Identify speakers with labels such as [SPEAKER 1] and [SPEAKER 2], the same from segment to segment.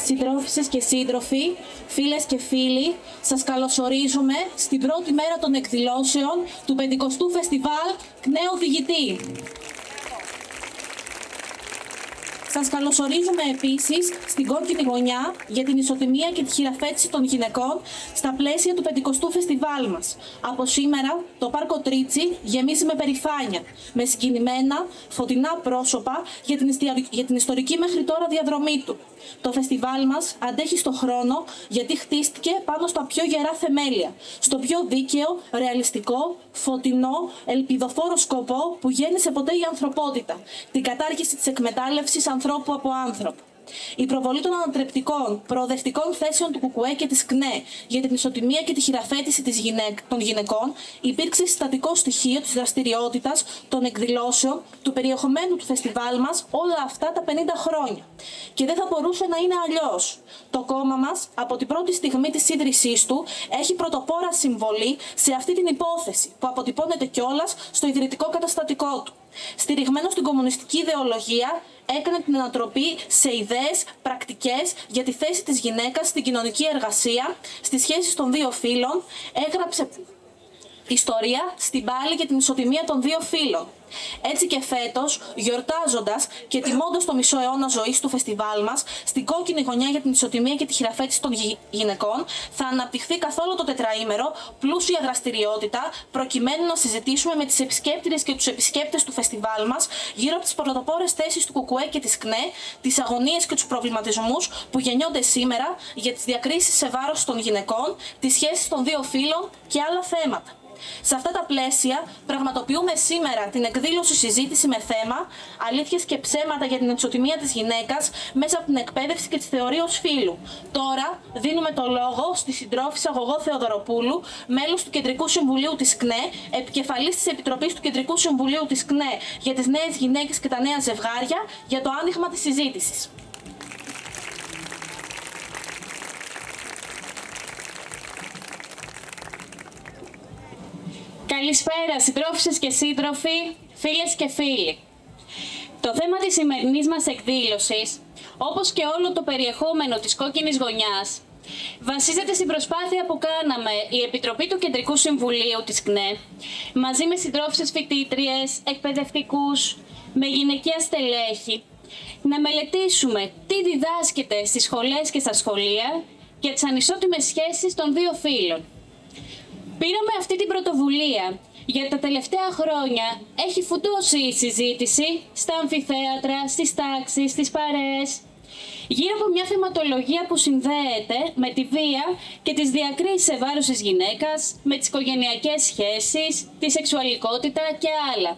[SPEAKER 1] Συντρόφισσες και σύντροφοι, φίλες και φίλοι, σας καλωσορίζουμε στην πρώτη μέρα των εκδηλώσεων του 50ου Φεστιβάλ ΚΝΕ Οδηγητή. Σας καλωσορίζουμε επίσης στην κόκκινη γωνιά για την ισοτιμία και τη χειραφέτηση των γυναικών στα πλαίσια του 50ου φεστιβάλ μας. Από σήμερα το Πάρκο Τρίτσι γεμίζει με περηφάνεια, με συγκινημένα φωτεινά πρόσωπα για την ιστορική μέχρι τώρα διαδρομή του. Το φεστιβάλ μας αντέχει στο χρόνο γιατί χτίστηκε πάνω στα πιο γερά θεμέλια, στο πιο δίκαιο, ρεαλιστικό, φωτεινό, ελπιδοφόρο σκοπό που γέννησε ποτέ η ανθρωπότητα, την κατάργηση της εκμετάλλευσης ανθρώπου από άνθρωπο. Η προβολή των ανατρεπτικών, προοδευτικών θέσεων του ΚΚΕ και της ΚΝΕ για την ισοτιμία και τη χειραφέτηση των γυναικών υπήρξε συστατικό στοιχείο της δραστηριότητας, των εκδηλώσεων, του περιεχομένου του φεστιβάλ μας όλα αυτά τα 50 χρόνια. Και δεν θα μπορούσε να είναι αλλιώς. Το κόμμα μας, από την πρώτη στιγμή της ίδρυσής του, έχει πρωτοπόρα συμβολή σε αυτή την υπόθεση, που αποτυπώνεται κιόλας στο ιδρυτικό καταστατικό του. Στηριγμένο στην κομμουνιστική ιδεολογία, έκανε την ανατροπή σε ιδέες, πρακτικές για τη θέση της γυναίκας στην κοινωνική εργασία, στις σχέσεις των δύο φύλων, έγραψε ιστορία στην πάλη για την ισοτιμία των δύο φύλων. Έτσι και φέτος, γιορτάζοντας και τιμώντας το μισό αιώνα ζωής του φεστιβάλ μας, στην κόκκινη γωνιά για την ισοτιμία και τη χειραφέτηση των γυναικών, θα αναπτυχθεί καθ' όλο το τετραήμερο πλούσια δραστηριότητα, προκειμένου να συζητήσουμε με τις επισκέπτριες και τους επισκέπτες του φεστιβάλ μας γύρω από τις πρωτοπόρες θέσεις του ΚΚΕ και της ΚΝΕ, τις αγωνίες και τους προβληματισμούς που γεννιόνται σήμερα για τις διακρίσεις σε βάρος των γυναικών, τις σχέσεις των δύο φύλων και άλλα θέματα. Σε αυτά τα πλαίσια, πραγματοποιούμε σήμερα την εκδήλωση συζήτηση με θέμα «Αλήθειες και ψέματα για την ισοτιμία της γυναίκας μέσα από την εκπαίδευση και τη θεωρία ως φύλου». Τώρα δίνουμε το λόγο στη συντρόφισσα Γογό Θεοδωροπούλου, μέλος του Κεντρικού Συμβουλίου της ΚΝΕ, επικεφαλής της Επιτροπής του Κεντρικού Συμβουλίου της ΚΝΕ για τις νέες γυναίκες και τα νέα ζευγάρια, για το άνοιγμα της συζήτησης.
[SPEAKER 2] Καλησπέρα συντρόφισσες και σύντροφοι, φίλες και φίλοι. Το θέμα της σημερινής μας εκδήλωσης, όπως και όλο το περιεχόμενο της κόκκινης γωνιάς, βασίζεται στην προσπάθεια που κάναμε η Επιτροπή του Κεντρικού Συμβουλίου της ΚΝΕ, μαζί με συντρόφισσες φοιτήτριες, εκπαιδευτικούς, με γυναικεία στελέχη, να μελετήσουμε τι διδάσκεται στις σχολές και στα σχολεία για τις ανισότιμες σχέσεις των δύο φύλων. Πήραμε αυτή την πρωτοβουλία γιατί τα τελευταία χρόνια έχει φουντώσει η συζήτηση στα αμφιθέατρα, στις τάξεις, στις παρέες, γύρω από μια θεματολογία που συνδέεται με τη βία και τις διακρίσεις σε βάρος της γυναίκας, με τις οικογενειακές σχέσεις, τη σεξουαλικότητα και άλλα.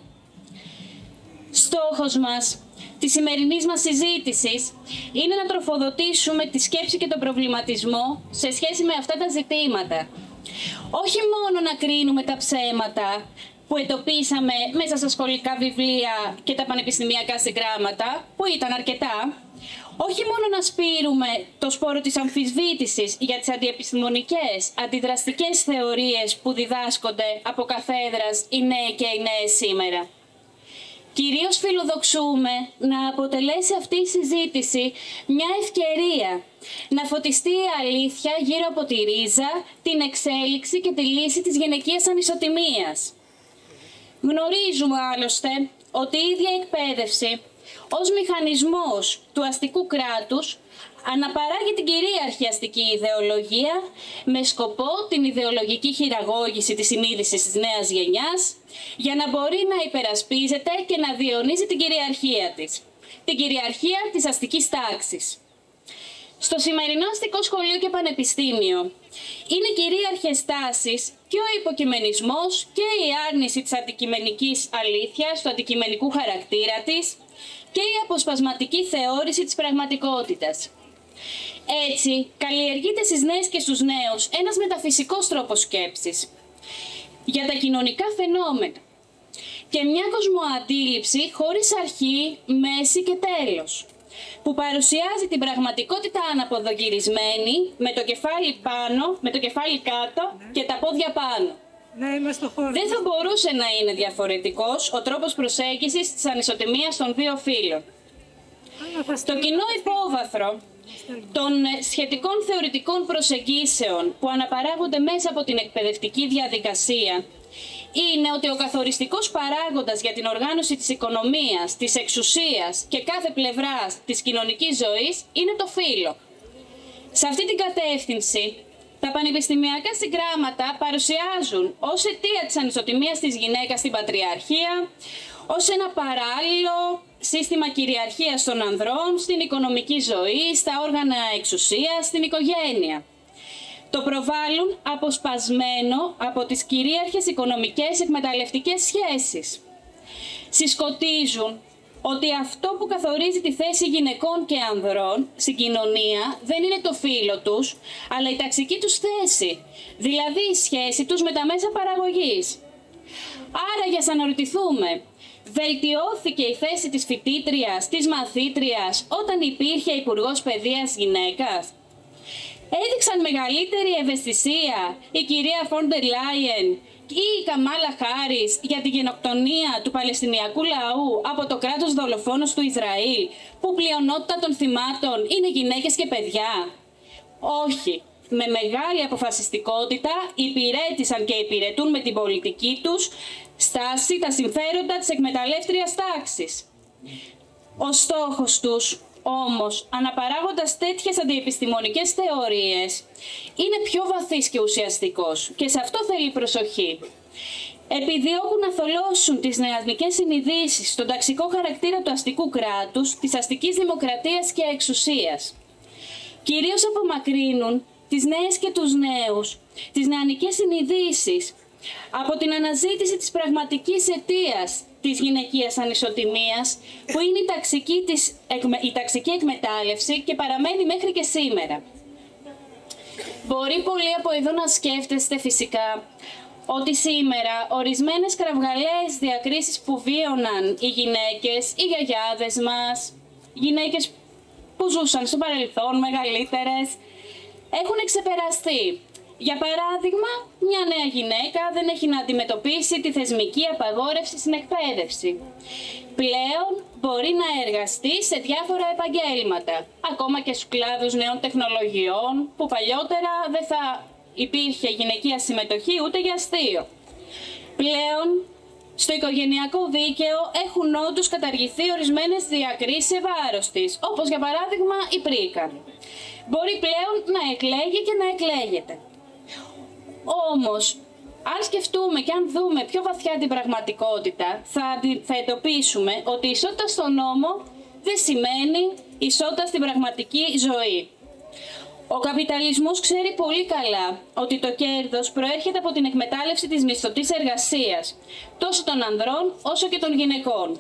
[SPEAKER 2] Στόχος μας της σημερινής μας συζήτησης είναι να τροφοδοτήσουμε τη σκέψη και τον προβληματισμό σε σχέση με αυτά τα ζητήματα. Όχι μόνο να κρίνουμε τα ψέματα που εντοπίσαμε μέσα στα σχολικά βιβλία και τα πανεπιστημιακά συγγράμματα, που ήταν αρκετά, όχι μόνο να σπείρουμε το σπόρο της αμφισβήτησης για τις αντιεπιστημονικές, αντιδραστικές θεωρίες που διδάσκονται από καθέδρας οι νέοι και οι νέες σήμερα. Κυρίως φιλοδοξούμε να αποτελέσει αυτή η συζήτηση μια ευκαιρία να φωτιστεί η αλήθεια γύρω από τη ρίζα, την εξέλιξη και τη λύση της γυναικείας ανισοτιμίας. Γνωρίζουμε άλλωστε ότι η ίδια εκπαίδευση ως μηχανισμός του αστικού κράτους αναπαράγει την κυρίαρχη αστική ιδεολογία με σκοπό την ιδεολογική χειραγώγηση της συνείδησης της νέας γενιάς για να μπορεί να υπερασπίζεται και να διαιωνίζει την κυριαρχία της. Την κυριαρχία της αστικής τάξης. Στο σημερινό αστικό σχολείο και πανεπιστήμιο είναι κυρίαρχες τάσεις και ο υποκειμενισμός και η άρνηση της αντικειμενικής αλήθειας, του αντικειμενικού χαρακτήρα της και η αποσπασματική θεώρηση της πραγματικότητας. Έτσι, καλλιεργείται στις νέες και στους νέους ένας μεταφυσικός τρόπος σκέψης για τα κοινωνικά φαινόμενα και μια κοσμοαντίληψη χωρίς αρχή, μέση και τέλος, που παρουσιάζει την πραγματικότητα αναποδογυρισμένη, με το κεφάλι πάνω, με το κεφάλι κάτω και τα πόδια πάνω. Δεν θα μπορούσε να είναι διαφορετικός ο τρόπος προσέγγισης της ανισοτιμίας των δύο φύλων. Το κοινό υπόβαθρο των σχετικών θεωρητικών προσεγγίσεων που αναπαράγονται μέσα από την εκπαιδευτική διαδικασία είναι ότι ο καθοριστικός παράγοντας για την οργάνωση της οικονομίας, της εξουσίας και κάθε πλευράς της κοινωνικής ζωής είναι το φύλο. Σε αυτή την κατεύθυνση, τα πανεπιστημιακά συγγράμματα παρουσιάζουν ως αιτία της ανισοτιμίας της γυναίκας στην πατριαρχία, ως ένα παράλληλο σύστημα κυριαρχίας των ανδρών στην οικονομική ζωή, στα όργανα εξουσίας, στην οικογένεια. Το προβάλλουν αποσπασμένο από τις κυρίαρχες οικονομικές εκμεταλλευτικές σχέσεις. Συσκοτίζουν ότι αυτό που καθορίζει τη θέση γυναικών και ανδρών στην κοινωνία δεν είναι το φύλο τους, αλλά η ταξική τους θέση, δηλαδή η σχέση τους με τα μέσα παραγωγής. Άρα, για να αναρωτηθούμε, βελτιώθηκε η θέση της φοιτήτριας, της μαθήτριας, όταν υπήρχε υπουργός παιδείας γυναίκας? Έδειξαν μεγαλύτερη ευαισθησία η κυρία Φόντερ Λάιεν ή η Καμάλα Χάρις για την γενοκτονία του Παλαιστινιακού λαού από το κράτος δολοφόνος του Ισραήλ, που πλειονότητα των θυμάτων είναι γυναίκες και παιδιά? Όχι. Με μεγάλη αποφασιστικότητα υπηρέτησαν και υπηρετούν με την πολιτική τους στάση τα συμφέροντα της εκμεταλλεύτριας τάξης. Ο στόχος τους, όμως, αναπαράγοντας τέτοιες αντιεπιστημονικές θεωρίες, είναι πιο βαθύς και ουσιαστικός και σε αυτό θέλει προσοχή. Επιδιώκουν να θολώσουν τις νεανικές συνειδήσεις στον ταξικό χαρακτήρα του αστικού κράτους, της αστικής δημοκρατίας και εξουσίας. Κυρίως απομακρύνουν τις νέες και τους νέους, τις νεανικές συνειδήσεις, από την αναζήτηση της πραγματικής αιτίας της γυναικείας ανισοτιμίας, που είναι η ταξική εκμετάλλευση και παραμένει μέχρι και σήμερα. Μπορεί πολλοί από εδώ να σκέφτεστε φυσικά ότι σήμερα ορισμένες κραυγαλαίες διακρίσεις που βίωναν οι γυναίκες, οι γιαγιάδες μας, γυναίκες που ζούσαν στο παρελθόν, μεγαλύτερες, έχουν ξεπεραστεί. Για παράδειγμα, μια νέα γυναίκα δεν έχει να αντιμετωπίσει τη θεσμική απαγόρευση στην εκπαίδευση. Πλέον μπορεί να εργαστεί σε διάφορα επαγγέλματα, ακόμα και στους κλάδους νέων τεχνολογιών, που παλιότερα δεν θα υπήρχε γυναικεία συμμετοχή ούτε για αστείο. Πλέον, στο οικογενειακό δίκαιο έχουν όντως καταργηθεί ορισμένες διακρίσεις σε βάρος της, όπως για παράδειγμα η πρίκα. Μπορεί πλέον να εκλέγει και να εκλέγεται. Όμως, αν σκεφτούμε και αν δούμε πιο βαθιά την πραγματικότητα, θα εντοπίσουμε ότι η ισότητα στον νόμο δεν σημαίνει ισότητα στην πραγματική ζωή. Ο καπιταλισμός ξέρει πολύ καλά ότι το κέρδος προέρχεται από την εκμετάλλευση της μισθωτής εργασίας, τόσο των ανδρών όσο και των γυναικών.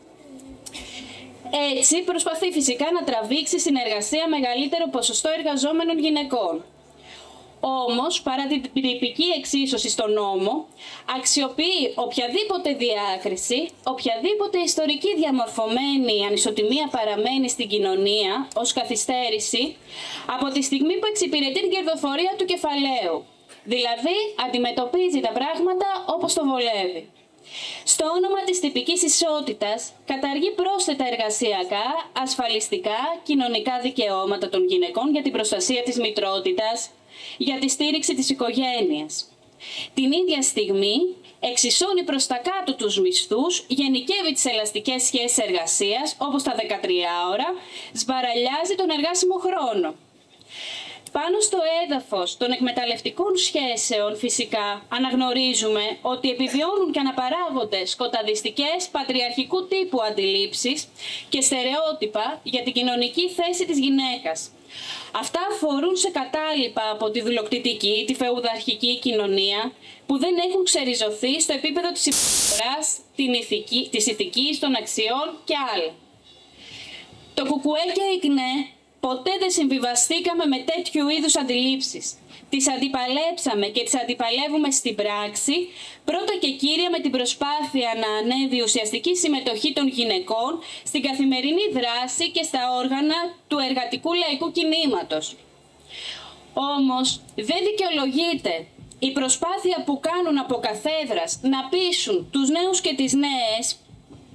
[SPEAKER 2] Έτσι, προσπαθεί φυσικά να τραβήξει στην εργασία μεγαλύτερο ποσοστό εργαζόμενων γυναικών. Όμως, παρά την τυπική εξίσωση στον νόμο, αξιοποιεί οποιαδήποτε διάκριση, οποιαδήποτε ιστορική διαμορφωμένη ανισοτιμία παραμένει στην κοινωνία ως καθυστέρηση, από τη στιγμή που εξυπηρετεί την κερδοφορία του κεφαλαίου. Δηλαδή, αντιμετωπίζει τα πράγματα όπως το βολεύει. Στο όνομα της τυπικής ισότητας, καταργεί πρόσθετα εργασιακά, ασφαλιστικά, κοινωνικά δικαιώματα των γυναικών για την προστασία της μητρότητας, για τη στήριξη της οικογένειας. Την ίδια στιγμή, εξισώνει προς τα κάτω τους μισθούς, γενικεύει τις ελαστικές σχέσεις εργασίας, όπως τα 13 ώρα, σβαραλιάζει τον εργάσιμο χρόνο. Πάνω στο έδαφος των εκμεταλλευτικών σχέσεων, φυσικά, αναγνωρίζουμε ότι επιβιώνουν και αναπαράγονται σκοταδιστικές πατριαρχικού τύπου αντιλήψεις και στερεότυπα για την κοινωνική θέση της γυναίκας. Αυτά αφορούν σε κατάλοιπα από τη δουλοκτητική, τη φεουδαρχική κοινωνία, που δεν έχουν ξεριζωθεί στο επίπεδο της συμπεριφοράς, της ηθικής, των αξιών και άλλα. Το ΚΚΕ και η ΚΝΕ ποτέ δεν συμβιβαστήκαμε με τέτοιου είδους αντιλήψεις. Τις αντιπαλέψαμε και τις αντιπαλεύουμε στην πράξη, πρώτα και κύρια με την προσπάθεια να ανέβει ουσιαστική συμμετοχή των γυναικών στην καθημερινή δράση και στα όργανα του εργατικού λαϊκού κινήματος. Όμως, δεν δικαιολογείται η προσπάθεια που κάνουν από καθέδρας να πείσουν τους νέους και τις νέες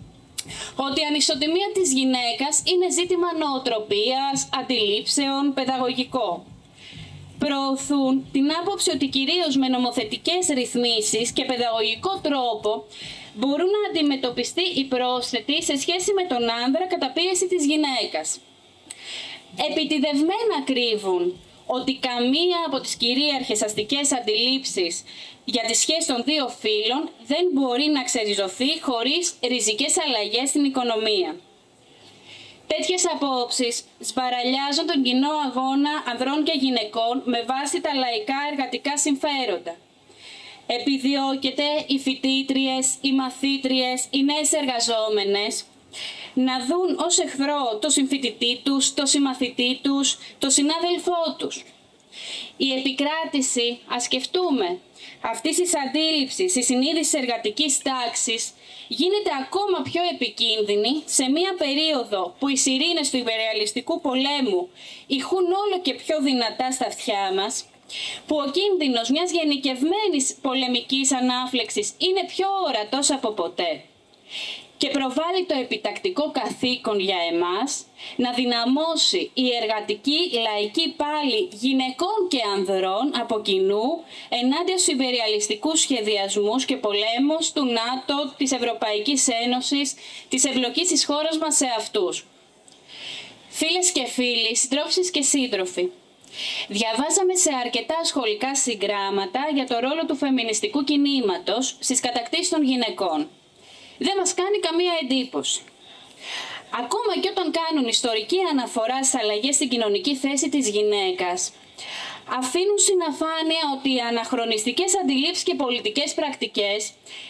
[SPEAKER 2] ότι η ανισοτιμία της γυναίκας είναι ζήτημα νοοτροπίας, αντιλήψεων, παιδαγωγικό. Προωθούν την άποψη ότι κυρίως με νομοθετικές ρυθμίσεις και παιδαγωγικό τρόπο μπορούν να αντιμετωπιστεί η πρόσθετη σε σχέση με τον άνδρα καταπίεση της γυναίκας. Επιτηδευμένα κρύβουν ότι καμία από τις κυρίαρχες αστικές αντιλήψεις για τη σχέση των δύο φύλων δεν μπορεί να ξεριζωθεί χωρίς ριζικές αλλαγές στην οικονομία. Τέτοιες απόψεις σβαραλιάζουν τον κοινό αγώνα ανδρών και γυναικών με βάση τα λαϊκά εργατικά συμφέροντα. Επιδιώκεται οι φοιτήτριες, οι μαθήτριες, οι νέες εργαζόμενες να δουν ως εχθρό το συμφοιτητή τους, το συμμαθητή τους, το συνάδελφό τους. Η επικράτηση, ας σκεφτούμε, αυτής της αντίληψης, της συνείδησης εργατικής τάξης γίνεται ακόμα πιο επικίνδυνη σε μία περίοδο που οι σιρήνες του υπερρεαλιστικού πολέμου ηχούν όλο και πιο δυνατά στα αυτιά μας, που ο κίνδυνος μιας γενικευμένης πολεμικής ανάφλεξης είναι πιο ορατός από ποτέ και προβάλλει το επιτακτικό καθήκον για εμάς να δυναμώσει η εργατική λαϊκή πάλη γυναικών και ανδρών από κοινού ενάντια στους υπεριαλιστικούς σχεδιασμούς και πολέμους του ΝΑΤΟ, της Ευρωπαϊκής Ένωσης, της εμπλοκής της χώρας μας σε αυτούς. Φίλες και φίλοι, συντρόφισσες και σύντροφοι, διαβάσαμε σε αρκετά σχολικά συγγράμματα για το ρόλο του φεμινιστικού κινήματος στις κατακτήσεις των γυναικών. Δεν μας κάνει καμία εντύπωση. Ακόμα και όταν κάνουν ιστορική αναφορά στις αλλαγές στην κοινωνική θέση της γυναίκας, αφήνουν στην αφάνεια ότι οι αναχρονιστικές αντιλήψεις και πολιτικές πρακτικές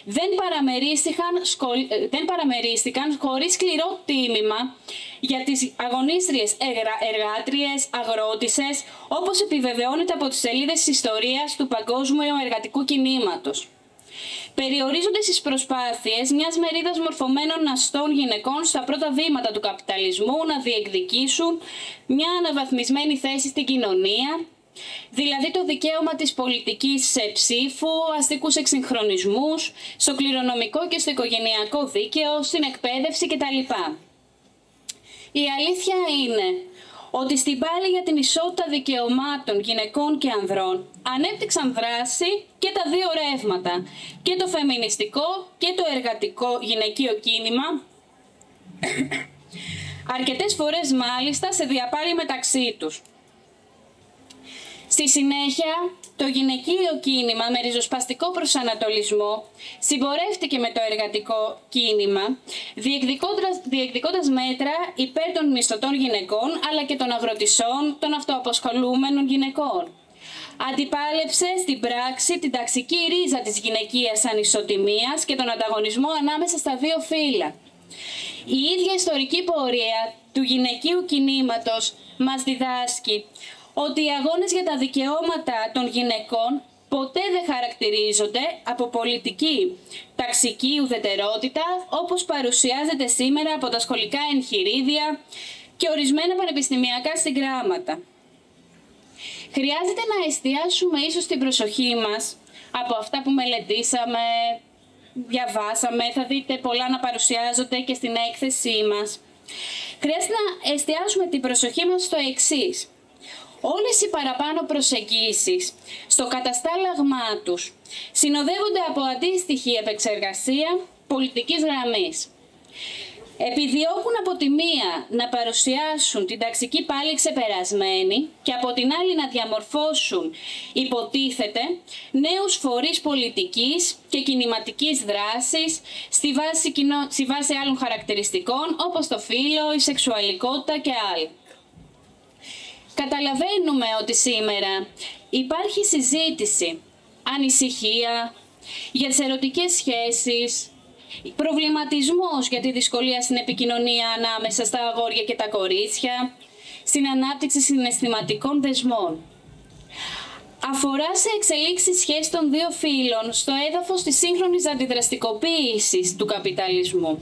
[SPEAKER 2] δεν παραμερίστηκαν χωρίς σκληρό τίμημα για τις αγωνίστριες εργάτριες, αγρότισσες, όπως επιβεβαιώνεται από τις σελίδες της ιστορίας του παγκόσμιου εργατικού κινήματος. Περιορίζονται στις προσπάθειες μιας μερίδας μορφωμένων αστών γυναικών στα πρώτα βήματα του καπιταλισμού να διεκδικήσουν μια αναβαθμισμένη θέση στην κοινωνία, δηλαδή το δικαίωμα της πολιτικής σε ψήφου, αστικούς εξυγχρονισμούς, στο κληρονομικό και στο οικογενειακό δίκαιο, στην εκπαίδευση κτλ. Η αλήθεια είναι ότι στην πάλη για την ισότητα δικαιωμάτων γυναικών και ανδρών ανέπτυξαν δράση και τα δύο ρεύματα, και το φεμινιστικό και το εργατικό γυναικείο κίνημα, αρκετές φορές μάλιστα σε διαπάλη μεταξύ τους. Στη συνέχεια, το γυναικείο κίνημα με ριζοσπαστικό προσανατολισμό συμπορεύτηκε με το εργατικό κίνημα, διεκδικώντας μέτρα υπέρ των μισθωτών γυναικών, αλλά και των αγροτισσών, των αυτοαπασχολούμενων γυναικών. Αντιπάλεψε στην πράξη την ταξική ρίζα της γυναικείας ανισοτιμίας και τον ανταγωνισμό ανάμεσα στα δύο φύλλα. Η ίδια ιστορική πορεία του γυναικείου κινήματος μας διδάσκει ότι οι αγώνες για τα δικαιώματα των γυναικών ποτέ δεν χαρακτηρίζονται από πολιτική ταξική ουδετερότητα, όπως παρουσιάζεται σήμερα από τα σχολικά εγχειρίδια και ορισμένα πανεπιστημιακά συγγράμματα. Χρειάζεται να εστιάσουμε ίσως την προσοχή μας από αυτά που μελετήσαμε, διαβάσαμε, θα δείτε πολλά να παρουσιάζονται και στην έκθεσή μας. Χρειάζεται να εστιάσουμε την προσοχή μας στο εξής. Όλες οι παραπάνω προσεγγίσεις στο καταστάλαγμά τους συνοδεύονται από αντίστοιχη επεξεργασία πολιτικής γραμμής. Επιδιώκουν από τη μία να παρουσιάσουν την ταξική πάλη ξεπερασμένη και από την άλλη να διαμορφώσουν, υποτίθεται, νέους φορείς πολιτικής και κινηματικής δράσης στη βάση άλλων χαρακτηριστικών όπως το φύλο, η σεξουαλικότητα και άλλα. Καταλαβαίνουμε ότι σήμερα υπάρχει συζήτηση, ανησυχία για τις ερωτικές σχέσεις, προβληματισμός για τη δυσκολία στην επικοινωνία ανάμεσα στα αγόρια και τα κορίτσια, στην ανάπτυξη συναισθηματικών δεσμών. Αφορά σε εξελίξεις σχέσης των δύο φύλων στο έδαφος της σύγχρονης αντιδραστικοποίησης του καπιταλισμού.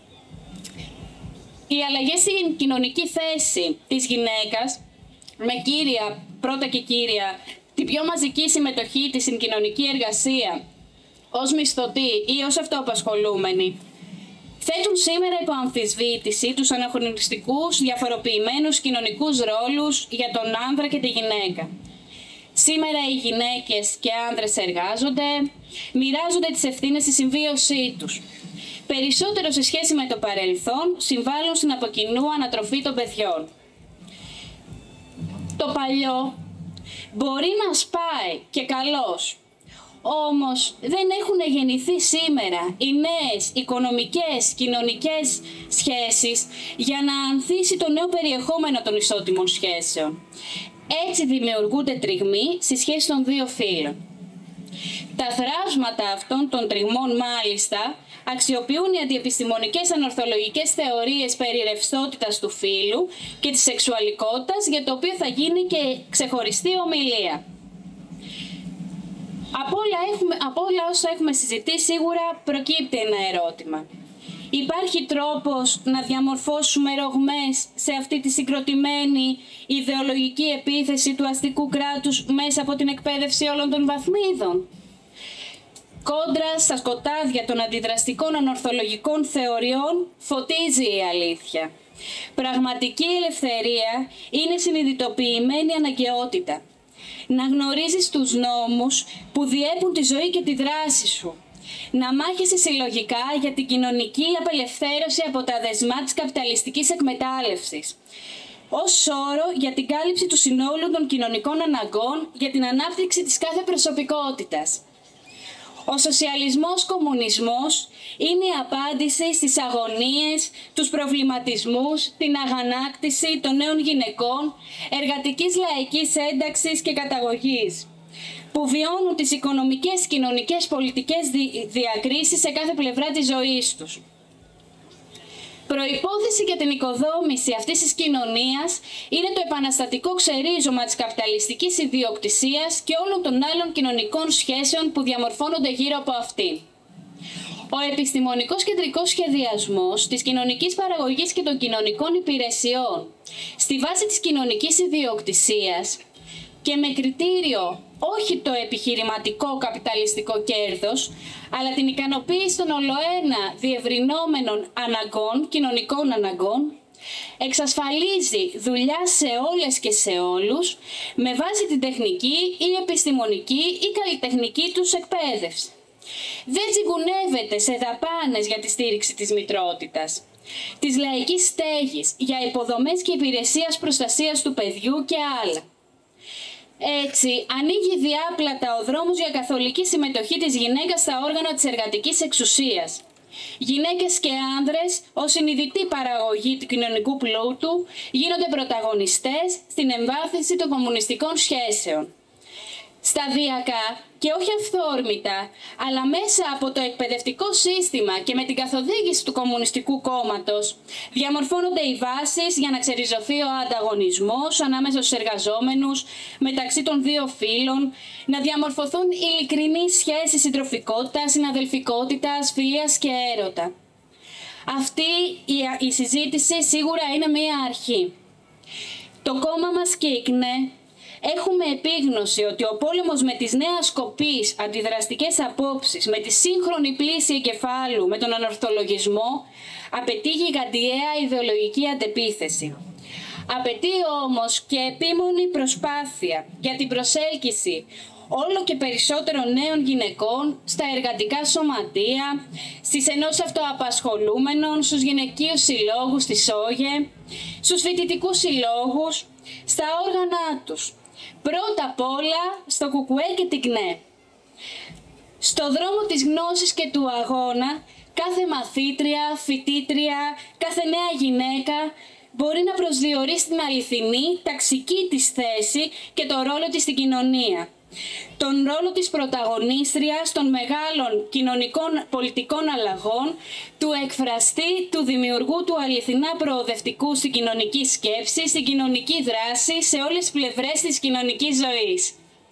[SPEAKER 2] Οι αλλαγές στην κοινωνική θέση της γυναίκας, με πρώτα και κύρια, την πιο μαζική συμμετοχή της στην κοινωνική εργασία ως μισθωτή ή ως αυτοαπασχολούμενη, θέτουν σήμερα υπό αμφισβήτηση τους αναχρονιστικούς διαφοροποιημένους κοινωνικούς ρόλους για τον άνδρα και τη γυναίκα. Σήμερα οι γυναίκες και άνδρες εργάζονται, μοιράζονται τις ευθύνες στη συμβίωσή τους. Περισσότερο σε σχέση με το παρελθόν, συμβάλλουν στην από κοινού ανατροφή των παιδιών. Το παλιό μπορεί να σπάει και καλώς, όμως δεν έχουν γεννηθεί σήμερα οι νέες οικονομικές, κοινωνικές σχέσεις για να ανθίσει το νέο περιεχόμενο των ισότιμων σχέσεων. Έτσι δημιουργούνται τριγμοί στη σχέση των δύο φύλων. Τα θράσματα αυτών των τριγμών μάλιστα αξιοποιούν οι αντιεπιστημονικές ανορθολογικές θεωρίες περί ρευστότητας του φύλου και της σεξουαλικότητας, για το οποίο θα γίνει και ξεχωριστή ομιλία. Από όλα όσα έχουμε συζητήσει, σίγουρα προκύπτει ένα ερώτημα. Υπάρχει τρόπος να διαμορφώσουμε ρογμές σε αυτή τη συγκροτημένη ιδεολογική επίθεση του αστικού κράτους μέσα από την εκπαίδευση όλων των βαθμίδων? Κόντρα στα σκοτάδια των αντιδραστικών ανορθολογικών θεωριών φωτίζει η αλήθεια. Πραγματική ελευθερία είναι συνειδητοποιημένη αναγκαιότητα. Να γνωρίζεις τους νόμους που διέπουν τη ζωή και τη δράση σου. Να μάχεσαι συλλογικά για την κοινωνική απελευθέρωση από τα δεσμά της καπιταλιστικής εκμετάλλευσης. Ως όρο για την κάλυψη του συνόλου των κοινωνικών αναγκών για την ανάπτυξη της κάθε προσωπικότητας. Ο σοσιαλισμός-κομμουνισμός είναι η απάντηση στις αγωνίες, τους προβληματισμούς, την αγανάκτηση των νέων γυναικών, εργατικής λαϊκής ένταξης και καταγωγής, που βιώνουν τις οικονομικές, κοινωνικές, πολιτικές διακρίσεις σε κάθε πλευρά της ζωής τους. Προϋπόθεση για την οικοδόμηση αυτής της κοινωνίας είναι το επαναστατικό ξερίζωμα της καπιταλιστικής ιδιοκτησίας και όλων των άλλων κοινωνικών σχέσεων που διαμορφώνονται γύρω από αυτή. Ο επιστημονικός κεντρικός σχεδιασμός της κοινωνικής παραγωγής και των κοινωνικών υπηρεσιών στη βάση της κοινωνικής ιδιοκτησίας και με κριτήριο όχι το επιχειρηματικό καπιταλιστικό κέρδος, αλλά την ικανοποίηση των ολοένα διευρυνόμενων αναγκών, κοινωνικών αναγκών, εξασφαλίζει δουλειά σε όλες και σε όλους με βάση την τεχνική ή επιστημονική ή καλλιτεχνική τους εκπαίδευση. Δεν τσιγκουνεύεται σε δαπάνες για τη στήριξη της μητρότητας, της λαϊκής στέγης, για υποδομές και υπηρεσίας προστασίας του παιδιού και άλλα. Έτσι, ανοίγει διάπλατα ο δρόμος για καθολική συμμετοχή της γυναίκας στα όργανα της εργατικής εξουσίας. Γυναίκες και άνδρες, ως συνειδητή παραγωγή του κοινωνικού πλούτου, γίνονται πρωταγωνιστές στην εμβάθυνση των κομμουνιστικών σχέσεων. Σταδιακά και όχι αυθόρμητα, αλλά μέσα από το εκπαιδευτικό σύστημα και με την καθοδήγηση του Κομμουνιστικού Κόμματος, διαμορφώνονται οι βάσεις για να ξεριζωθεί ο ανταγωνισμός ανάμεσα στους εργαζόμενους, μεταξύ των δύο φύλων, να διαμορφωθούν ειλικρινείς σχέσεις συντροφικότητας, συναδελφικότητας, φιλίας και έρωτα. Αυτή η συζήτηση σίγουρα είναι μία αρχή. Το κόμμα μας και η ΚΝΕ έχουμε επίγνωση ότι ο πόλεμος με τις νέας σκοπής αντιδραστικές απόψεις, με τη σύγχρονη πλήση εγκεφάλου, με τον ανορθολογισμό, απαιτεί γιγαντιαία ιδεολογική αντεπίθεση. Απαιτεί όμως και επίμονη προσπάθεια για την προσέλκυση όλο και περισσότερων νέων γυναικών στα εργατικά σωματεία, στις ενώσεις αυτοαπασχολούμενων, στους γυναικείους συλλόγους της ΟΓΕ, στους φοιτητικούς συλλόγους, στα όργανα τους. Πρώτα απ' όλα στο ΚΚΕ και την ΚΝΕ. Στο δρόμο της γνώσης και του αγώνα, κάθε μαθήτρια, φοιτήτρια, κάθε νέα γυναίκα μπορεί να προσδιορίσει την αληθινή, ταξική της θέση και το ρόλο της στην κοινωνία. Τον ρόλο της πρωταγωνίστριας των μεγάλων κοινωνικών πολιτικών αλλαγών, του εκφραστή, του δημιουργού, του αληθινά προοδευτικού στην κοινωνική σκέψη, στην κοινωνική δράση, σε όλες τις πλευρές της κοινωνικής ζωής.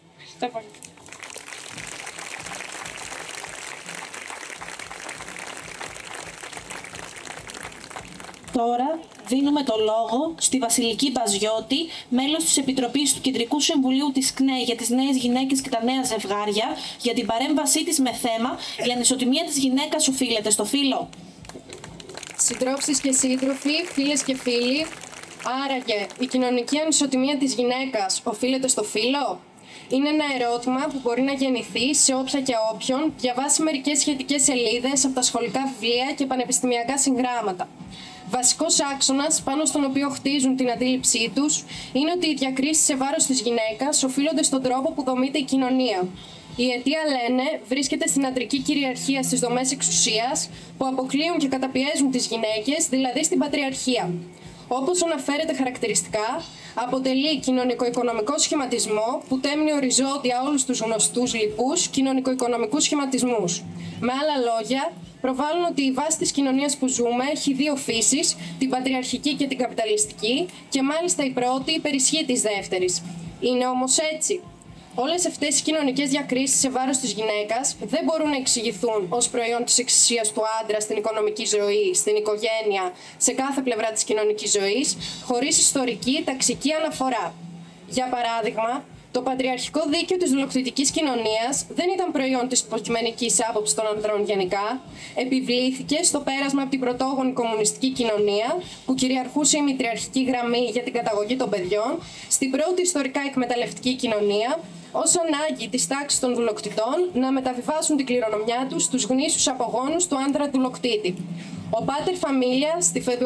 [SPEAKER 1] Τώρα δίνουμε το λόγο στη Βασιλική Μπαζιώτη, μέλος της Επιτροπής του Κεντρικού Συμβουλίου της ΚΝΕ για τις νέες γυναίκες και τα νέα ζευγάρια, για την παρέμβασή της με θέμα «Η ανισοτιμία της γυναίκας οφείλεται στο φύλο».
[SPEAKER 3] Συντρόφισσες και σύντροφοι, φίλες και φίλοι, άραγε η κοινωνική ανισοτιμία της γυναίκας οφείλεται στο φύλο? Είναι ένα ερώτημα που μπορεί να γεννηθεί σε όποια και όποιον διαβάσει μερικές σχετικές σελίδες από τα σχολικά βιβλία και πανεπιστημιακά συγγράμματα. Βασικός άξονας πάνω στον οποίο χτίζουν την αντίληψή τους είναι ότι οι διακρίσεις σε βάρος της γυναίκας οφείλονται στον τρόπο που δομείται η κοινωνία. Η αιτία, λένε, βρίσκεται στην αντρική κυριαρχία στις δομές εξουσίας που αποκλείουν και καταπιέζουν τις γυναίκες, δηλαδή στην πατριαρχία. Όπως αναφέρεται χαρακτηριστικά, αποτελεί κοινωνικο-οικονομικό σχηματισμό που τέμνει οριζόντια όλους τους γνωστούς λοιπούς κοινωνικο-οικονομικούς σχηματισμούς. Με άλλα λόγια, προβάλλουν ότι η βάση της κοινωνίας που ζούμε έχει δύο φύσεις, την πατριαρχική και την καπιταλιστική, και μάλιστα η πρώτη υπερισχύει της δεύτερης. Είναι όμως έτσι? Όλες αυτές οι κοινωνικές διακρίσεις σε βάρος της γυναίκας δεν μπορούν να εξηγηθούν ως προϊόν της εξουσίας του άντρα στην οικονομική ζωή, στην οικογένεια, σε κάθε πλευρά της κοινωνικής ζωής, χωρίς ιστορική, ταξική αναφορά. Για παράδειγμα, το πατριαρχικό δίκαιο της δουλοκτητικής κοινωνίας δεν ήταν προϊόν της υποκειμενικής άποψης των ανδρών γενικά. Επιβλήθηκε στο πέρασμα από την πρωτόγονη κομμουνιστική κοινωνία, που κυριαρχούσε η μητριαρχική γραμμή για την καταγωγή των παιδιών, στην πρώτη ιστορικά εκμεταλλευτική κοινωνία, ως ανάγκη της τάξης των δουλοκτητών να μεταβιβάσουν την κληρονομιά τους στους γνήσιους απογόνους του άντρα δουλοκτήτη. Ο πάτερ φαμίλια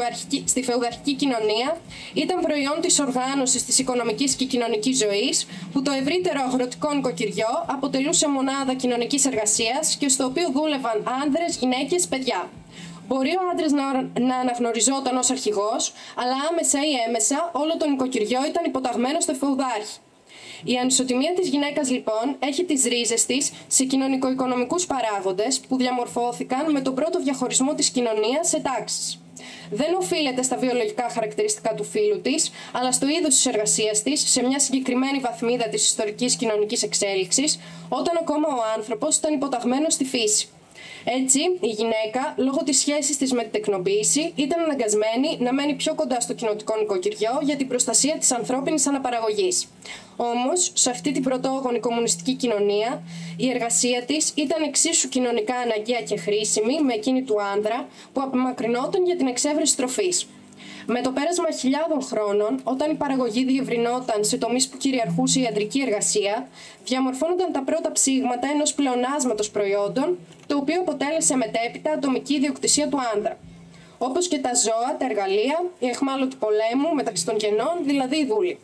[SPEAKER 3] στη φεουδαρχική κοινωνία ήταν προϊόν της οργάνωσης της οικονομικής και κοινωνικής ζωής, που το ευρύτερο αγροτικό νοικοκυριό αποτελούσε μονάδα κοινωνικής εργασίας και στο οποίο δούλευαν άνδρες, γυναίκες, παιδιά. Μπορεί ο άντρας να αναγνωριζόταν ως αρχηγός, αλλά άμεσα ή έμεσα όλο το νοικοκυριό ήταν υποταγμένο στο φεουδάρχη. Η ανισοτιμία της γυναίκας, λοιπόν, έχει τις ρίζες της σε κοινωνικο-οικονομικούς παράγοντες που διαμορφώθηκαν με τον πρώτο διαχωρισμό της κοινωνίας σε τάξεις. Δεν οφείλεται στα βιολογικά χαρακτηριστικά του φύλου της, αλλά στο είδος της εργασίας της, σε μια συγκεκριμένη βαθμίδα της ιστορικής κοινωνικής εξέλιξης, όταν ακόμα ο άνθρωπος ήταν υποταγμένος στη φύση. Έτσι, η γυναίκα, λόγω της σχέσης της με την τεκνοποίηση, ήταν αναγκασμένη να μένει πιο κοντά στο κοινοτικό νοικοκυριό για την προστασία της ανθρώπινης αναπαραγωγής. Όμως, σε αυτή την πρωτόγονη κομμουνιστική κοινωνία, η εργασία της ήταν εξίσου κοινωνικά αναγκαία και χρήσιμη με εκείνη του άνδρα, που απομακρυνόταν για την εξέβρεση τροφής. Με το πέρασμα χιλιάδων χρόνων, όταν η παραγωγή διευρυνόταν σε τομείς που κυριαρχούσε η αντρική εργασία, διαμορφώνονταν τα πρώτα ψήγματα ενός πλεονάσματος προϊόντων, το οποίο αποτέλεσε μετέπειτα ατομική ιδιοκτησία του άνδρα. Όπως και τα ζώα, τα εργαλεία, η αιχμάλωτη πολέμου μεταξύ των γενών, δηλαδή η δούλη.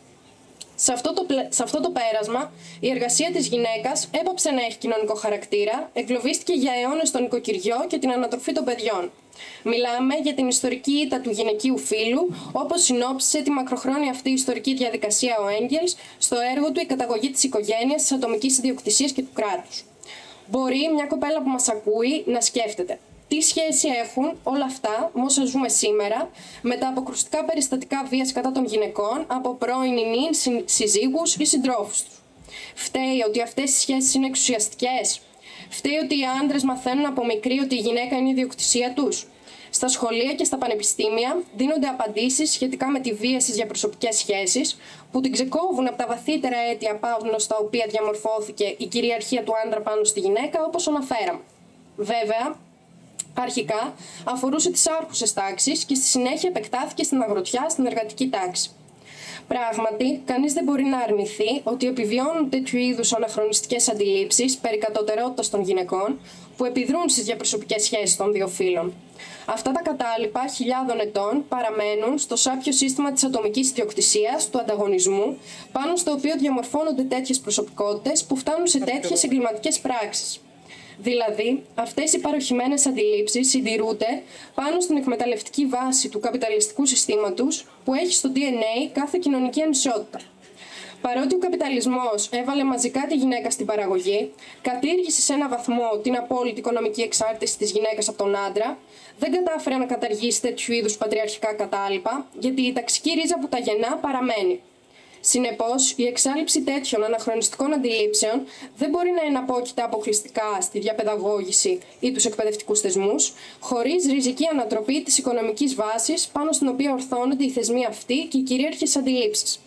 [SPEAKER 3] Σε αυτό το πέρασμα, η εργασία της γυναίκας έπαψε να έχει κοινωνικό χαρακτήρα, εγκλωβίστηκε για αιώνες στο νοικοκυριό και την ανατροφή των παιδιών. Μιλάμε για την ιστορική ήττα του γυναικείου φύλου, όπως συνόψισε τη μακροχρόνια αυτή ιστορική διαδικασία ο Έγγελς στο έργο του «Η καταγωγή της οικογένειας, της ατομικής ιδιοκτησίας και του κράτους». Μπορεί μια κοπέλα που μας ακούει να σκέφτεται τι σχέση έχουν όλα αυτά με όσα ζούμε σήμερα, με τα αποκρουστικά περιστατικά βίας κατά των γυναικών από πρώην ηνίν συζύγους ή συντρόφους τους. Φταίει ότι αυτές οι σχέσεις είναι εξουσιαστικές? Φταίει ότι οι άντρες μαθαίνουν από μικροί ότι η γυναίκα είναι η ιδιοκτησία τους? Στα σχολεία και στα πανεπιστήμια δίνονται απαντήσεις σχετικά με τη βία στις διαπροσωπικές σχέσεις, που την ξεκόβουν από τα βαθύτερα αίτια πάνω στα οποία διαμορφώθηκε η κυριαρχία του άντρα πάνω στη γυναίκα, όπως αναφέραμε. Βέβαια, αρχικά αφορούσε τις άρχουσες τάξεις και στη συνέχεια επεκτάθηκε στην αγροτιά, στην εργατική τάξη. Πράγματι, κανείς δεν μπορεί να αρνηθεί ότι επιβιώνουν τέτοιου είδους αναχρονιστικές αντιλήψεις περί κατωτερότητας των γυναικών που επιδρούν στις διαπροσωπικές σχέσεις των δύο φύλων. Αυτά τα κατάλοιπα χιλιάδων ετών παραμένουν στο σάπιο σύστημα της ατομικής ιδιοκτησίας, του ανταγωνισμού, πάνω στο οποίο διαμορφώνονται τέτοιες προσωπικότητες που φτάνουν σε τέτοιες εγκληματικές πράξεις. Δηλαδή, αυτές οι παροχημένες αντιλήψεις συντηρούνται πάνω στην εκμεταλλευτική βάση του καπιταλιστικού συστήματος που έχει στο DNA κάθε κοινωνική ανισότητα. Παρότι ο καπιταλισμός έβαλε μαζικά τη γυναίκα στην παραγωγή, κατήργησε σε έναν βαθμό την απόλυτη οικονομική εξάρτηση της γυναίκας από τον άντρα, δεν κατάφερε να καταργήσει τέτοιου είδους πατριαρχικά κατάλοιπα, γιατί η ταξική ρίζα που τα γεννά παραμένει. Συνεπώς, η εξάλειψη τέτοιων αναχρονιστικών αντιλήψεων δεν μπορεί να εναπόκειται αποκλειστικά στη διαπαιδαγώγηση ή τους εκπαιδευτικούς θεσμούς, χωρίς ριζική ανατροπή της οικονομικής βάσης πάνω στην οποία ορθώνονται οι θεσμοί αυτοί και οι κυρίαρχες αντιλήψεις.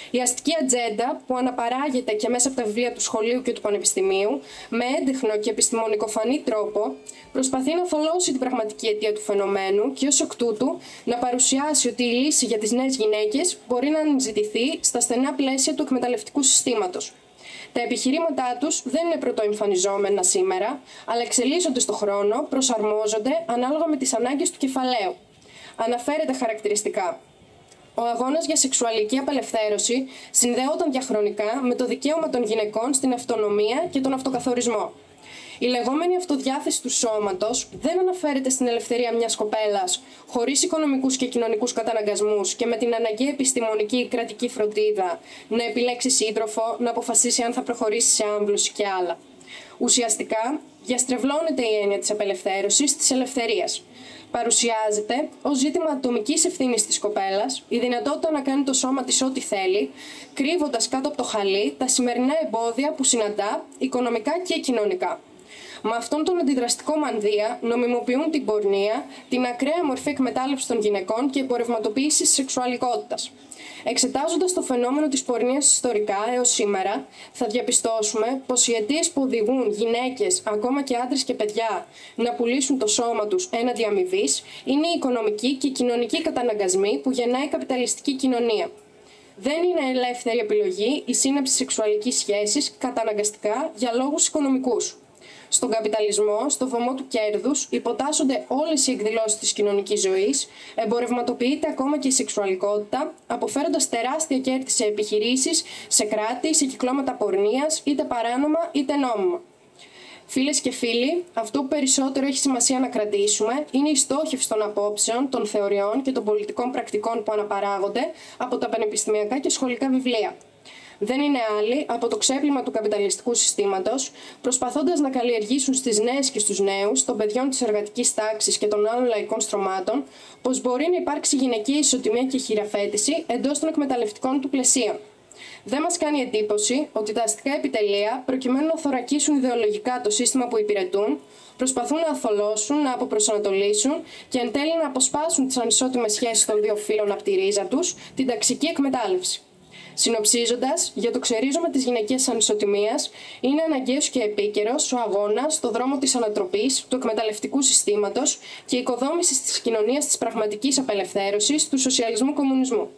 [SPEAKER 3] Η αστική ατζέντα, που αναπαράγεται και μέσα από τα βιβλία του σχολείου και του πανεπιστημίου, με έντεχνο και επιστημονικοφανή τρόπο, προσπαθεί να θολώσει την πραγματική αιτία του φαινομένου και ως εκ τούτου να παρουσιάσει ότι η λύση για τις νέες γυναίκες μπορεί να αναζητηθεί στα στενά πλαίσια του εκμεταλλευτικού συστήματος. Τα επιχειρήματά τους δεν είναι πρωτοεμφανιζόμενα σήμερα, αλλά εξελίσσονται στον χρόνο, προσαρμόζονται ανάλογα με τις ανάγκες του κεφαλαίου. Αναφέρεται χαρακτηριστικά. Ο αγώνας για σεξουαλική απελευθέρωση συνδέονταν διαχρονικά με το δικαίωμα των γυναικών στην αυτονομία και τον αυτοκαθορισμό. Η λεγόμενη αυτοδιάθεση του σώματος δεν αναφέρεται στην ελευθερία μιας κοπέλας χωρίς οικονομικούς και κοινωνικούς καταναγκασμούς και με την αναγκαία επιστημονική ή κρατική φροντίδα να επιλέξει σύντροφο, να αποφασίσει αν θα προχωρήσει σε άμβλωση και άλλα. Ουσιαστικά, διαστρεβλώνεται η έννοια της απελευθέρωσης της ελευθερίας. Παρουσιάζεται ως ζήτημα ατομικής ευθύνης της κοπέλας η δυνατότητα να κάνει το σώμα της ό,τι θέλει, κρύβοντας κάτω από το χαλί τα σημερινά εμπόδια που συναντά, οικονομικά και κοινωνικά. Με αυτόν τον αντιδραστικό μανδύα νομιμοποιούν την πορνεία, την ακραία μορφή εκμετάλλευσης των γυναικών και εμπορευματοποίηση της σεξουαλικότητας. Εξετάζοντας το φαινόμενο της πορνείας ιστορικά έως σήμερα, θα διαπιστώσουμε πως οι αιτίες που οδηγούν γυναίκες, ακόμα και άντρες και παιδιά, να πουλήσουν το σώμα τους έναντι αμοιβής είναι οι οικονομικοί και κοινωνικοί καταναγκασμοί που γεννάει η καπιταλιστική κοινωνία. Δεν είναι ελεύθερη επιλογή η σύναψη σεξουαλικής σχέσης καταναγκαστικά για λόγους οικονομικούς. Στον καπιταλισμό, στο βωμό του κέρδους, υποτάσσονται όλες οι εκδηλώσεις της κοινωνικής ζωής, εμπορευματοποιείται ακόμα και η σεξουαλικότητα, αποφέροντας τεράστια κέρδη σε επιχειρήσεις, σε κράτη, σε κυκλώματα πορνείας, είτε παράνομα είτε νόμιμα. Φίλες και φίλοι, αυτό που περισσότερο έχει σημασία να κρατήσουμε είναι η στόχευση των απόψεων, των θεωριών και των πολιτικών πρακτικών που αναπαράγονται από τα πανεπιστημιακά και σχολικά βιβλία. Δεν είναι άλλοι από το ξέπλυμα του καπιταλιστικού συστήματος, προσπαθώντας να καλλιεργήσουν στις νέες και στους νέους, των παιδιών της εργατικής τάξης και των άλλων λαϊκών στρωμάτων, πως μπορεί να υπάρξει γυναικεία ισοτιμία και χειραφέτηση εντός των εκμεταλλευτικών του πλαισίων. Δεν μας κάνει εντύπωση ότι τα αστικά επιτελεία, προκειμένου να θωρακίσουν ιδεολογικά το σύστημα που υπηρετούν, προσπαθούν να αθολώσουν, να αποπροσανατολίσουν και εν τέλει να αποσπάσουν τις ανισότιμες σχέσεις των δύο φύλων από τη ρίζα τους, την ταξική εκμετάλλευση. Συνοψίζοντας, για το ξερίζωμα της γυναικείας ανισοτιμίας, είναι αναγκαίος και επίκαιρος ο αγώνας στο δρόμο της ανατροπής του εκμεταλλευτικού συστήματος και οικοδόμησης της κοινωνίας της πραγματικής απελευθέρωσης του σοσιαλισμού-κομμουνισμού.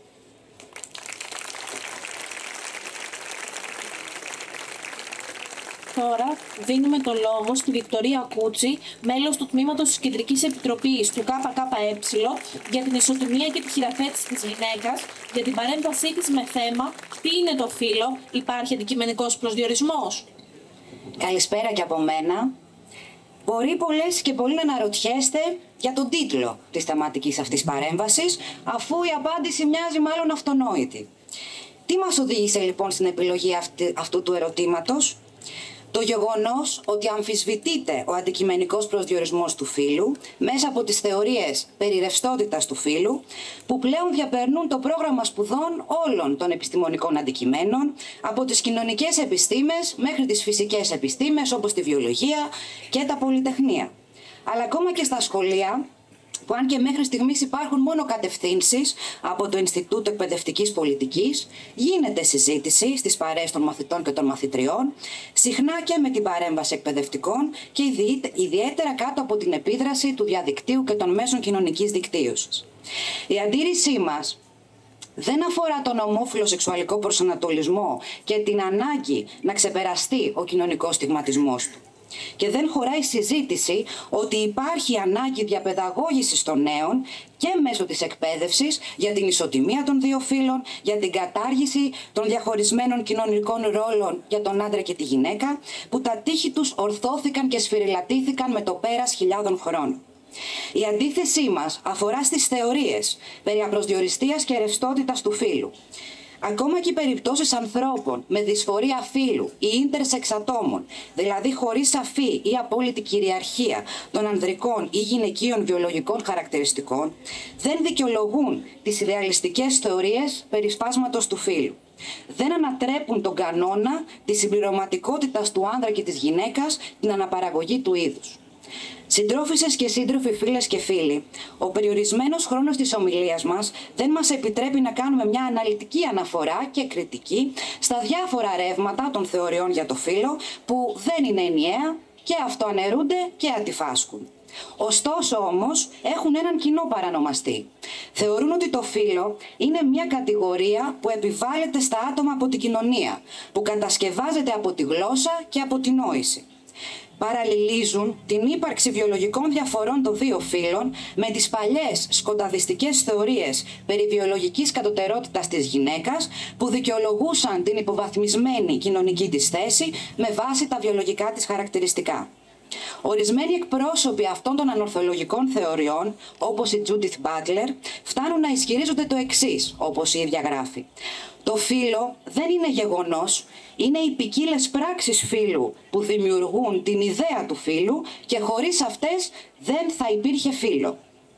[SPEAKER 1] Τώρα δίνουμε το λόγο στη Βικτωρία Κούτσι, μέλος του τμήματος της Κεντρικής Επιτροπής του ΚΚΕ για την ισοτιμία και τη χειραφέτηση της γυναίκας, για την παρέμβασή της με θέμα «Τι είναι το φύλο, υπάρχει αντικειμενικός προσδιορισμός?»
[SPEAKER 4] Καλησπέρα και από μένα. Μπορεί πολλές και πολλοί να αναρωτιέστε για τον τίτλο της θεματικής αυτής παρέμβασης, αφού η απάντηση μοιάζει μάλλον αυτονόητη. Τι μας οδήγησε λοιπόν στην επιλογή αυτού του ερωτήματος? Το γεγονός ότι αμφισβητείται ο αντικειμενικός προσδιορισμός του φύλου μέσα από τις θεωρίες περί ρευστότητας του φύλου, που πλέον διαπερνούν το πρόγραμμα σπουδών όλων των επιστημονικών αντικειμένων, από τις κοινωνικές επιστήμες μέχρι τις φυσικές επιστήμες όπως τη βιολογία και τα πολυτεχνία. Αλλά ακόμα και στα σχολεία, που αν και μέχρι στιγμής υπάρχουν μόνο κατευθύνσεις από το Ινστιτούτο Εκπαιδευτικής Πολιτικής, γίνεται συζήτηση στις παρέες των μαθητών και των μαθητριών, συχνά και με την παρέμβαση εκπαιδευτικών και ιδιαίτερα κάτω από την επίδραση του διαδικτύου και των μέσων κοινωνικής δικτύωσης. Η αντίρρησή μας δεν αφορά τον ομόφυλο σεξουαλικό προσανατολισμό και την ανάγκη να ξεπεραστεί ο κοινωνικός στιγματισμός του. Και δεν χωράει συζήτηση ότι υπάρχει ανάγκη διαπαιδαγώγησης των νέων και μέσω της εκπαίδευσης για την ισοτιμία των δύο φύλων, για την κατάργηση των διαχωρισμένων κοινωνικών ρόλων για τον άντρα και τη γυναίκα, που τα τείχη τους ορθώθηκαν και σφυριλατήθηκαν με το πέρας χιλιάδων χρόνων. Η αντίθεσή μας αφορά στις θεωρίες περί απροσδιοριστίας και ρευστότητας του φύλου. Ακόμα και οι περιπτώσεις ανθρώπων με δυσφορία φύλου ή ίντερσεξ ατόμων, δηλαδή χωρίς σαφή ή απόλυτη κυριαρχία των ανδρικών ή γυναικείων βιολογικών χαρακτηριστικών, δεν δικαιολογούν τις ιδεαλιστικές θεωρίες περί σφάσματος του φύλου. Δεν ανατρέπουν τον κανόνα της συμπληρωματικότητας του άνδρα και της γυναίκας, την αναπαραγωγή του είδους. Συντρόφισσες και σύντροφοι, φίλες και φίλοι, ο περιορισμένος χρόνος της ομιλίας μας δεν μας επιτρέπει να κάνουμε μια αναλυτική αναφορά και κριτική στα διάφορα ρεύματα των θεωριών για το φύλο που δεν είναι ενιαία και αυτοαναιρούνται και αντιφάσκουν. Ωστόσο όμως έχουν έναν κοινό παρανομαστή. Θεωρούν ότι το φύλο είναι μια κατηγορία που επιβάλλεται στα άτομα από την κοινωνία, που κατασκευάζεται από τη γλώσσα και από την νόηση. Παραλληλίζουν την ύπαρξη βιολογικών διαφορών των δύο φύλων με τις παλιές σκοταδιστικές θεωρίες περί βιολογικής κατωτερότητας της γυναίκας που δικαιολογούσαν την υποβαθμισμένη κοινωνική της θέση με βάση τα βιολογικά της χαρακτηριστικά. Ορισμένοι εκπρόσωποι αυτών των ανορθολογικών θεωριών, όπως η Judith Butler, φτάνουν να ισχυρίζονται το εξής, όπως η ίδια γράφει. Το φύλο δεν είναι γεγονός, είναι οι ποικίλες πράξεις φύλου που δημιουργούν την ιδέα του φύλου και χωρίς αυτές δεν θα υπήρχε φύλο.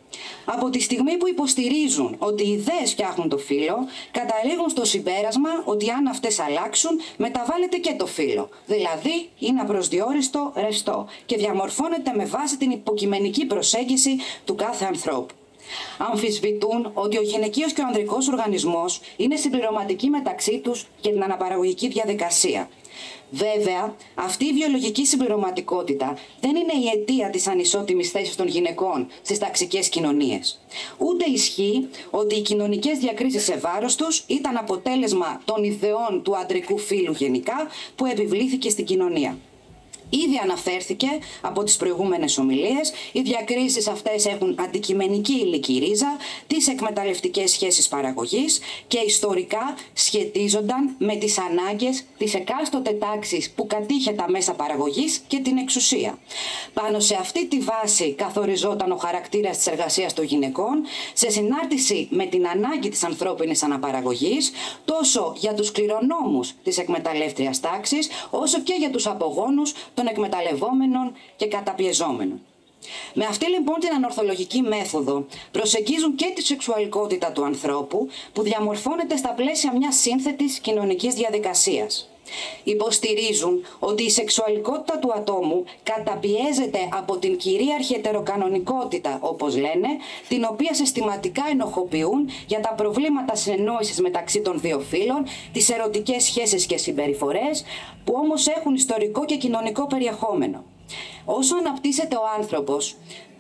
[SPEAKER 4] Από τη στιγμή που υποστηρίζουν ότι οι ιδέες φτιάχνουν το φύλο, καταλήγουν στο συμπέρασμα ότι αν αυτές αλλάξουν, μεταβάλλεται και το φύλο. Δηλαδή, είναι απροσδιόριστο ρευστό και διαμορφώνεται με βάση την υποκειμενική προσέγγιση του κάθε ανθρώπου. Αμφισβητούν ότι ο γυναικείος και ο ανδρικός οργανισμός είναι συμπληρωματικοί μεταξύ τους για την αναπαραγωγική διαδικασία. Βέβαια, αυτή η βιολογική συμπληρωματικότητα δεν είναι η αιτία της ανισότιμης θέσης των γυναικών στις ταξικές κοινωνίες. Ούτε ισχύει ότι οι κοινωνικές διακρίσεις σε βάρος τους ήταν αποτέλεσμα των ιδεών του αντρικού φύλου γενικά που επιβλήθηκε στην κοινωνία. Ήδη αναφέρθηκε από τις προηγούμενες ομιλίες, οι διακρίσεις αυτές έχουν αντικειμενική υλική ρίζα, τις εκμεταλλευτικές σχέσεις παραγωγής και ιστορικά σχετίζονταν με τις ανάγκες της εκάστοτε τάξης που κατήχε τα μέσα παραγωγής και την εξουσία. Πάνω σε αυτή τη βάση καθοριζόταν ο χαρακτήρας της εργασίας των γυναικών σε συνάρτηση με την ανάγκη της ανθρώπινης αναπαραγωγής, τόσο για τους κληρονόμους της εκμεταλλεύτριας τάξης, όσο και για τους απογόνους των εκμεταλλευόμενων και καταπιεζόμενων. Με αυτή λοιπόν την ανορθολογική μέθοδο προσεγγίζουν και τη σεξουαλικότητα του ανθρώπου που διαμορφώνεται στα πλαίσια μιας σύνθετης κοινωνικής διαδικασίας. Υποστηρίζουν ότι η σεξουαλικότητα του ατόμου καταπιέζεται από την κυρίαρχη ετεροκανονικότητα, όπως λένε, την οποία συστηματικά ενοχοποιούν για τα προβλήματα συνεννόησης μεταξύ των δύο φύλων, τις ερωτικές σχέσεις και συμπεριφορές, που όμως έχουν ιστορικό και κοινωνικό περιεχόμενο. Όσο αναπτύσσεται ο άνθρωπος,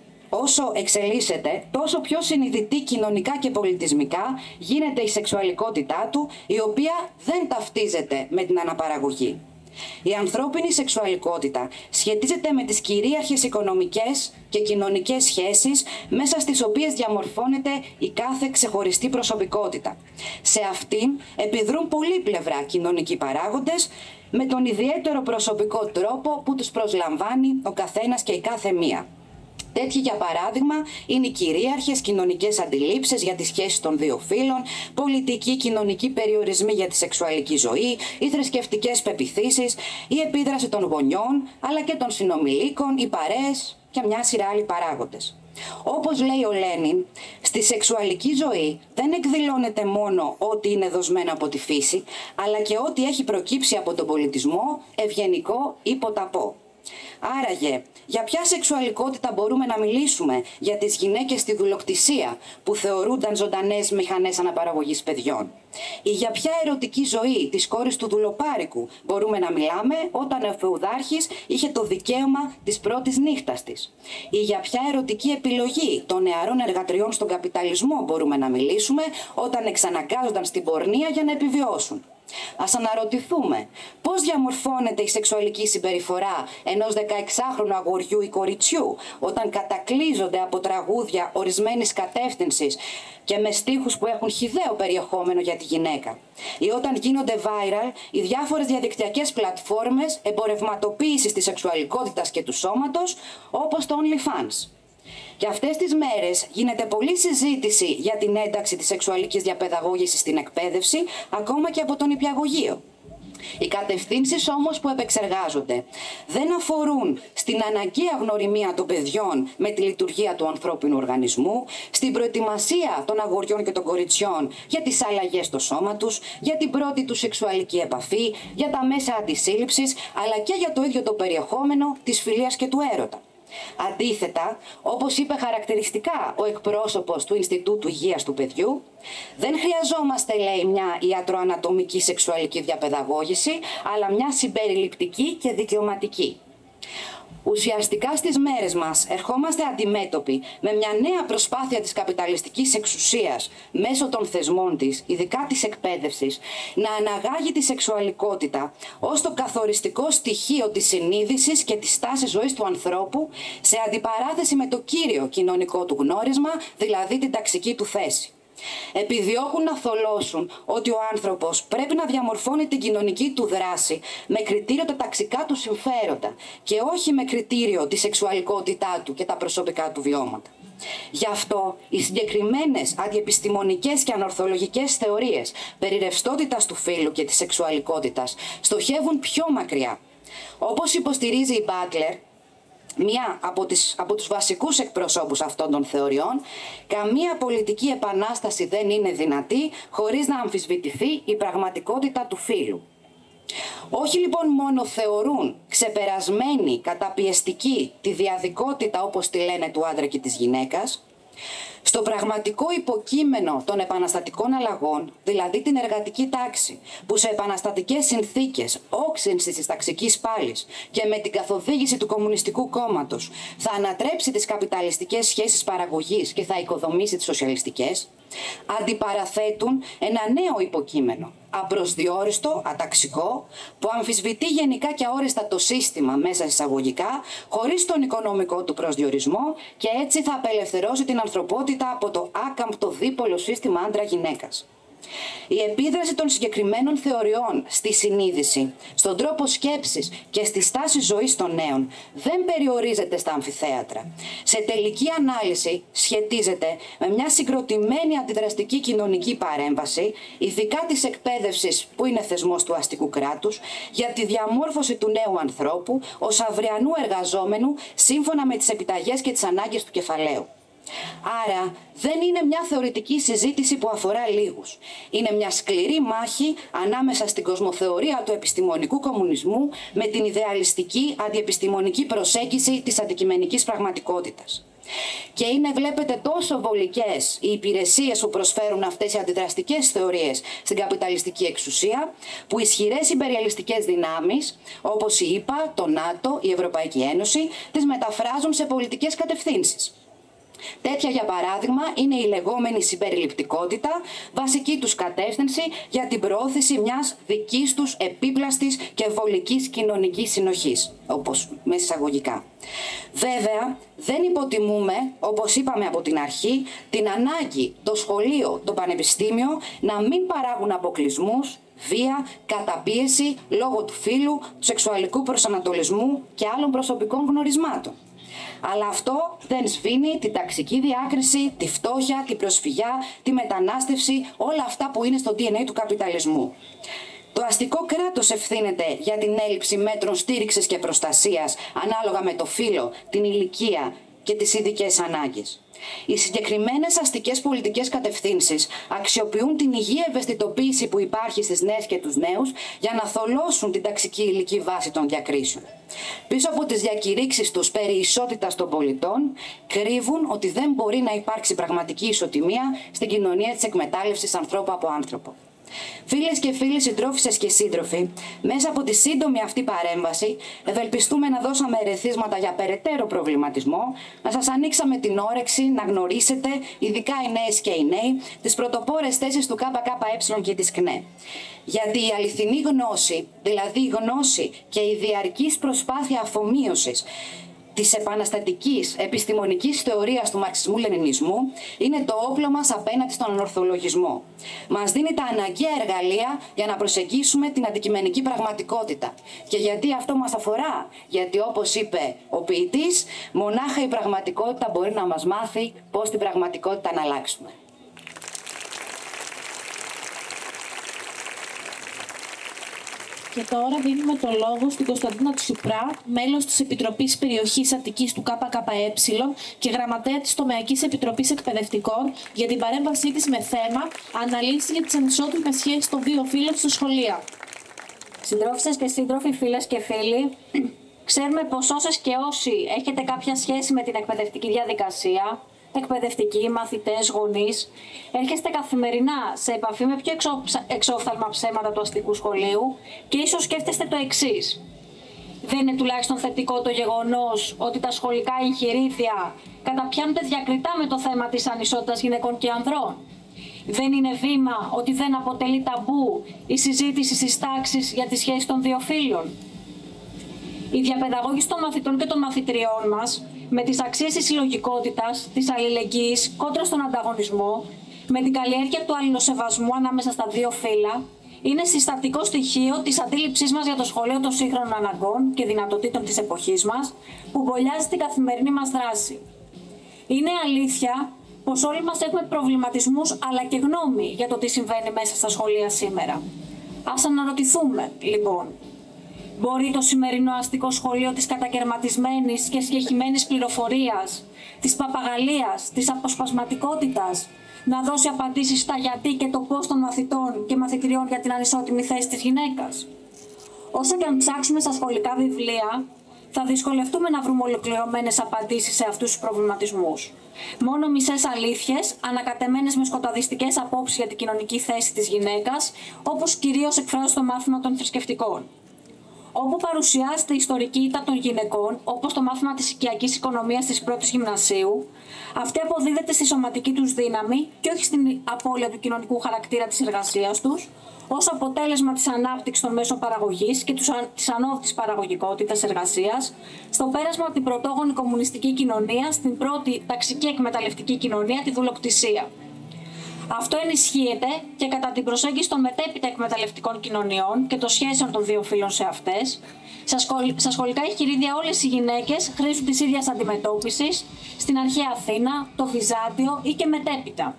[SPEAKER 4] όσο εξελίσσεται, τόσο πιο συνειδητή κοινωνικά και πολιτισμικά γίνεται η σεξουαλικότητά του, η οποία δεν ταυτίζεται με την αναπαραγωγή. Η ανθρώπινη σεξουαλικότητα σχετίζεται με τις κυρίαρχες οικονομικές και κοινωνικές σχέσεις μέσα στις οποίες διαμορφώνεται η κάθε ξεχωριστή προσωπικότητα. Σε αυτήν επιδρούν πολύπλευρα κοινωνικοί παράγοντες με τον ιδιαίτερο προσωπικό τρόπο που τους προσλαμβάνει ο καθένας και η κάθε μία. Τέτοιοι, για παράδειγμα, είναι οι κυρίαρχες κοινωνικές αντιλήψεις για τις σχέσεις των δύο φύλων, πολιτικοί κοινωνικοί περιορισμοί για τη σεξουαλική ζωή, οι θρησκευτικές πεποιθήσεις, η επίδραση των γονιών, αλλά και των συνομιλίκων, οι παρέες και μια σειρά άλλοι παράγοντες. Όπως λέει ο Λένιν, στη σεξουαλική ζωή δεν εκδηλώνεται μόνο ό,τι είναι δοσμένο από τη φύση, αλλά και ό,τι έχει προκύψει από τον πολιτισμό, ευγενικό ή ποταπό. Άραγε, για ποια σεξουαλικότητα μπορούμε να μιλήσουμε για τις γυναίκες στη δουλοκτησία που θεωρούνταν ζωντανές μηχανές αναπαραγωγής παιδιών? Ή για ποια ερωτική ζωή της κόρης του δουλοπάρικου μπορούμε να μιλάμε όταν ο φεουδάρχης είχε το δικαίωμα της πρώτης νύχτας της? Ή για ποια ερωτική επιλογή των νεαρών εργατριών στον καπιταλισμό μπορούμε να μιλήσουμε όταν εξαναγκάζονταν στην πορνεία για να επιβιώσουν? Ας αναρωτηθούμε πώς διαμορφώνεται η σεξουαλική συμπεριφορά ενός 16χρονου αγοριού ή κοριτσιού όταν κατακλείζονται από τραγούδια ορισμένης κατεύθυνσης και με στίχους που έχουν χυδαίο περιεχόμενο για τη γυναίκα, ή όταν γίνονται viral οι διάφορες διαδικτυακές πλατφόρμες εμπορευματοποίησης της σεξουαλικότητας και του σώματος, όπως το OnlyFans. Και αυτές τις μέρες γίνεται πολλή συζήτηση για την ένταξη της σεξουαλικής διαπαιδαγώγησης στην εκπαίδευση, ακόμα και από τον νηπιαγωγείο. Οι κατευθύνσεις όμως που επεξεργάζονται δεν αφορούν στην αναγκαία γνωριμία των παιδιών με τη λειτουργία του ανθρώπινου οργανισμού, στην προετοιμασία των αγοριών και των κοριτσιών για τις αλλαγές στο σώμα τους, για την πρώτη του σεξουαλική επαφή, για τα μέσα αντισύλληψης, αλλά και για το ίδιο το περιεχόμενο της φιλίας και του έρωτα. Αντίθετα, όπως είπε χαρακτηριστικά ο εκπρόσωπος του Ινστιτούτου Υγείας του Παιδιού, δεν χρειαζόμαστε, λέει, μια ιατροανατομική σεξουαλική διαπαιδαγώγηση, αλλά μια συμπεριληπτική και δικαιωματική. Ουσιαστικά στις μέρες μας ερχόμαστε αντιμέτωποι με μια νέα προσπάθεια της καπιταλιστικής εξουσίας μέσω των θεσμών της, ειδικά της εκπαίδευσης, να αναγάγει τη σεξουαλικότητα ως το καθοριστικό στοιχείο της συνείδησης και της στάσης ζωής του ανθρώπου, σε αντιπαράθεση με το κύριο κοινωνικό του γνώρισμα, δηλαδή την ταξική του θέση. Επιδιώκουν να θολώσουν ότι ο άνθρωπος πρέπει να διαμορφώνει την κοινωνική του δράση με κριτήριο τα ταξικά του συμφέροντα και όχι με κριτήριο τη σεξουαλικότητά του και τα προσωπικά του βιώματα. Γι' αυτό οι συγκεκριμένες αντιεπιστημονικές και ανορθολογικές θεωρίες περί ρευστότητας του φύλου και της σεξουαλικότητας στοχεύουν πιο μακριά. Όπως υποστηρίζει η Μπάτλερ, μία από τους βασικούς εκπροσώπους αυτών των θεωριών, καμία πολιτική επανάσταση δεν είναι δυνατή χωρίς να αμφισβητηθεί η πραγματικότητα του φύλου. Όχι λοιπόν μόνο θεωρούν ξεπερασμένη, καταπιεστική τη διαδικότητα, όπως τη λένε, του άντρα και της γυναίκας, στο πραγματικό υποκείμενο των επαναστατικών αλλαγών, δηλαδή την εργατική τάξη, που σε επαναστατικές συνθήκες όξυνσης της ταξικής πάλης και με την καθοδήγηση του Κομμουνιστικού Κόμματος θα ανατρέψει τις καπιταλιστικές σχέσεις παραγωγής και θα οικοδομήσει τις σοσιαλιστικές, αντιπαραθέτουν ένα νέο υποκείμενο, απροσδιόριστο, αταξικό, που αμφισβητεί γενικά και αόριστα το σύστημα μέσα εισαγωγικά, χωρίς τον οικονομικό του προσδιορισμό, και έτσι θα απελευθερώσει την ανθρωπότητα από το άκαμπτο δίπολο σύστημα άντρα-γυναίκας. Η επίδραση των συγκεκριμένων θεωριών στη συνείδηση, στον τρόπο σκέψης και στη στάση ζωής των νέων δεν περιορίζεται στα αμφιθέατρα. Σε τελική ανάλυση σχετίζεται με μια συγκροτημένη αντιδραστική κοινωνική παρέμβαση, ειδικά της εκπαίδευσης που είναι θεσμός του αστικού κράτους, για τη διαμόρφωση του νέου ανθρώπου ως αυριανού εργαζόμενου σύμφωνα με τις επιταγές και τις ανάγκες του κεφαλαίου. Άρα δεν είναι μια θεωρητική συζήτηση που αφορά λίγους. Είναι μια σκληρή μάχη ανάμεσα στην κοσμοθεωρία του επιστημονικού κομμουνισμού με την ιδεαλιστική αντιεπιστημονική προσέγγιση της αντικειμενικής πραγματικότητας. Και είναι, βλέπετε, τόσο βολικές οι υπηρεσίες που προσφέρουν αυτές οι αντιδραστικές θεωρίες στην καπιταλιστική εξουσία, που ισχυρές ιμπεριαλιστικές δυνάμεις, όπως η ΗΠΑ, το ΝΑΤΟ, η Ευρωπαϊκή Ένωση, τις μεταφράζουν σε πολιτικές κατευθύνσεις. Τέτοια, για παράδειγμα, είναι η λεγόμενη συμπεριληπτικότητα, βασική τους κατεύθυνση για την προώθηση μιας δικής τους επίπλαστης και βολικής κοινωνικής συνοχής, όπως μέσα εισαγωγικά. Βέβαια, δεν υποτιμούμε, όπως είπαμε από την αρχή, την ανάγκη το σχολείο, το πανεπιστήμιο να μην παράγουν αποκλεισμούς, βία, καταπίεση λόγω του φύλου, του σεξουαλικού προσανατολισμού και άλλων προσωπικών γνωρισμάτων. Αλλά αυτό δεν σβήνει την ταξική διάκριση, τη φτώχεια, την προσφυγιά, τη μετανάστευση, όλα αυτά που είναι στο DNA του καπιταλισμού. Το αστικό κράτος ευθύνεται για την έλλειψη μέτρων στήριξης και προστασίας ανάλογα με το φύλο, την ηλικία και τις ειδικές ανάγκες. Οι συγκεκριμένες αστικές πολιτικές κατευθύνσεις αξιοποιούν την υγιή ευαισθητοποίηση που υπάρχει στις νέες και τους νέους για να θολώσουν την ταξική υλική βάση των διακρίσεων. Πίσω από τις διακηρύξεις τους περί ισότητας των πολιτών, κρύβουν ότι δεν μπορεί να υπάρξει πραγματική ισοτιμία στην κοινωνία της εκμετάλλευσης ανθρώπου από άνθρωπο. Φίλες και φίλοι, συντρόφισσες και σύντροφοι, μέσα από τη σύντομη αυτή παρέμβαση ευελπιστούμε να δώσαμε ερεθίσματα για περαιτέρω προβληματισμό, να σας ανοίξαμε την όρεξη να γνωρίσετε, ειδικά οι νέες και οι νέοι, τις πρωτοπόρες θέσεις του ΚΚΕ και της ΚΝΕ. Γιατί η αληθινή γνώση, δηλαδή η γνώση και η διαρκής προσπάθεια αφομοίωσης της επαναστατικής επιστημονικής θεωρίας του μαρξισμού-λενινισμού είναι το όπλο μας απέναντι στον ανορθολογισμό. Μας δίνει τα αναγκαία εργαλεία για να προσεγγίσουμε την αντικειμενική πραγματικότητα. Και γιατί αυτό μας αφορά? Γιατί, όπως είπε ο ποιητής, μονάχα η πραγματικότητα μπορεί να μας μάθει πώς την πραγματικότητα να αλλάξουμε.
[SPEAKER 1] Και τώρα δίνουμε το λόγο στην Κωνσταντίνα Τσιπρά, μέλος της Επιτροπής Περιοχής Αττικής του ΚΚΕ και γραμματέα της Τομεακής Επιτροπής Εκπαιδευτικών, για την παρέμβασή της με θέμα «Αναλύσεις για τις ανισότιμες σχέσεις των δύο φύλων στα σχολεία».
[SPEAKER 5] Συντρόφισσες και σύντροφοι, φίλες και φίλοι, Ξέρουμε πως όσες και όσοι έχετε κάποια σχέση με την εκπαιδευτική διαδικασία, εκπαιδευτικοί, μαθητές, γονείς, έρχεστε καθημερινά σε επαφή με πιο εξόφθαλμα ψέματα του αστικού σχολείου και ίσως σκέφτεστε το εξής. Δεν είναι τουλάχιστον θετικό το γεγονός ότι τα σχολικά εγχειρίδια καταπιάνονται διακριτά με το θέμα της ανισότητας γυναικών και ανδρών? Δεν είναι βήμα ότι δεν αποτελεί ταμπού η συζήτηση στις τάξεις για τη σχέση των δύο φύλων? Η διαπαιδαγώγηση των μαθητών και των μαθητριών μας με τις αξίες της συλλογικότητας, της αλληλεγγύης, κόντρα στον ανταγωνισμό, με την καλλιέργεια του αλληλοσεβασμού ανάμεσα στα δύο φύλλα, είναι συστατικό στοιχείο της αντίληψής μας για το σχολείο των σύγχρονων αναγκών και δυνατοτήτων της εποχής μας, που μπολιάζει την καθημερινή μας δράση. Είναι αλήθεια πως όλοι μας έχουμε προβληματισμούς αλλά και γνώμη για το τι συμβαίνει μέσα στα σχολεία σήμερα. Ας αναρωτηθούμε, λοιπόν. Μπορεί το σημερινό αστικό σχολείο της κατακαιρματισμένης και συγκεχημένης πληροφορίας, της παπαγαλίας, της αποσπασματικότητας να δώσει απαντήσεις στα γιατί και το πώς των μαθητών και μαθητριών για την ανισότιμη θέση της γυναίκας? Όσο και αν ψάξουμε στα σχολικά βιβλία, θα δυσκολευτούμε να βρούμε ολοκληρωμένες απαντήσεις σε αυτούς τους προβληματισμούς. Μόνο μισές αλήθειες, ανακατεμένες με σκοταδιστικές απόψεις για την κοινωνική θέση της γυναίκας, όπως κυρίως εκφράζεται στο μάθημα των θρησκευτικών. Όπου παρουσιάζεται η ιστορική ήττα των γυναικών, όπως το μάθημα της οικιακής οικονομίας της πρώτης γυμνασίου, αυτή αποδίδεται στη σωματική τους δύναμη και όχι στην απώλεια του κοινωνικού χαρακτήρα της εργασίας τους, ως αποτέλεσμα της ανάπτυξης των μέσων παραγωγής και της ανώδυτης παραγωγικότητας εργασίας, στο πέρασμα από την πρωτόγονη κομμουνιστική κοινωνία στην πρώτη ταξική εκμεταλλευτική κοινωνία, τη δουλοκτησία. Αυτό ενισχύεται και κατά την προσέγγιση των μετέπειτα εκμεταλλευτικών κοινωνιών και των σχέσεων των δύο φύλων σε αυτές. Στα σχολικά εγχειρίδια όλες οι γυναίκες χρήζουν της ίδιας αντιμετώπισης στην αρχαία Αθήνα, το Βυζάντιο ή και μετέπειτα.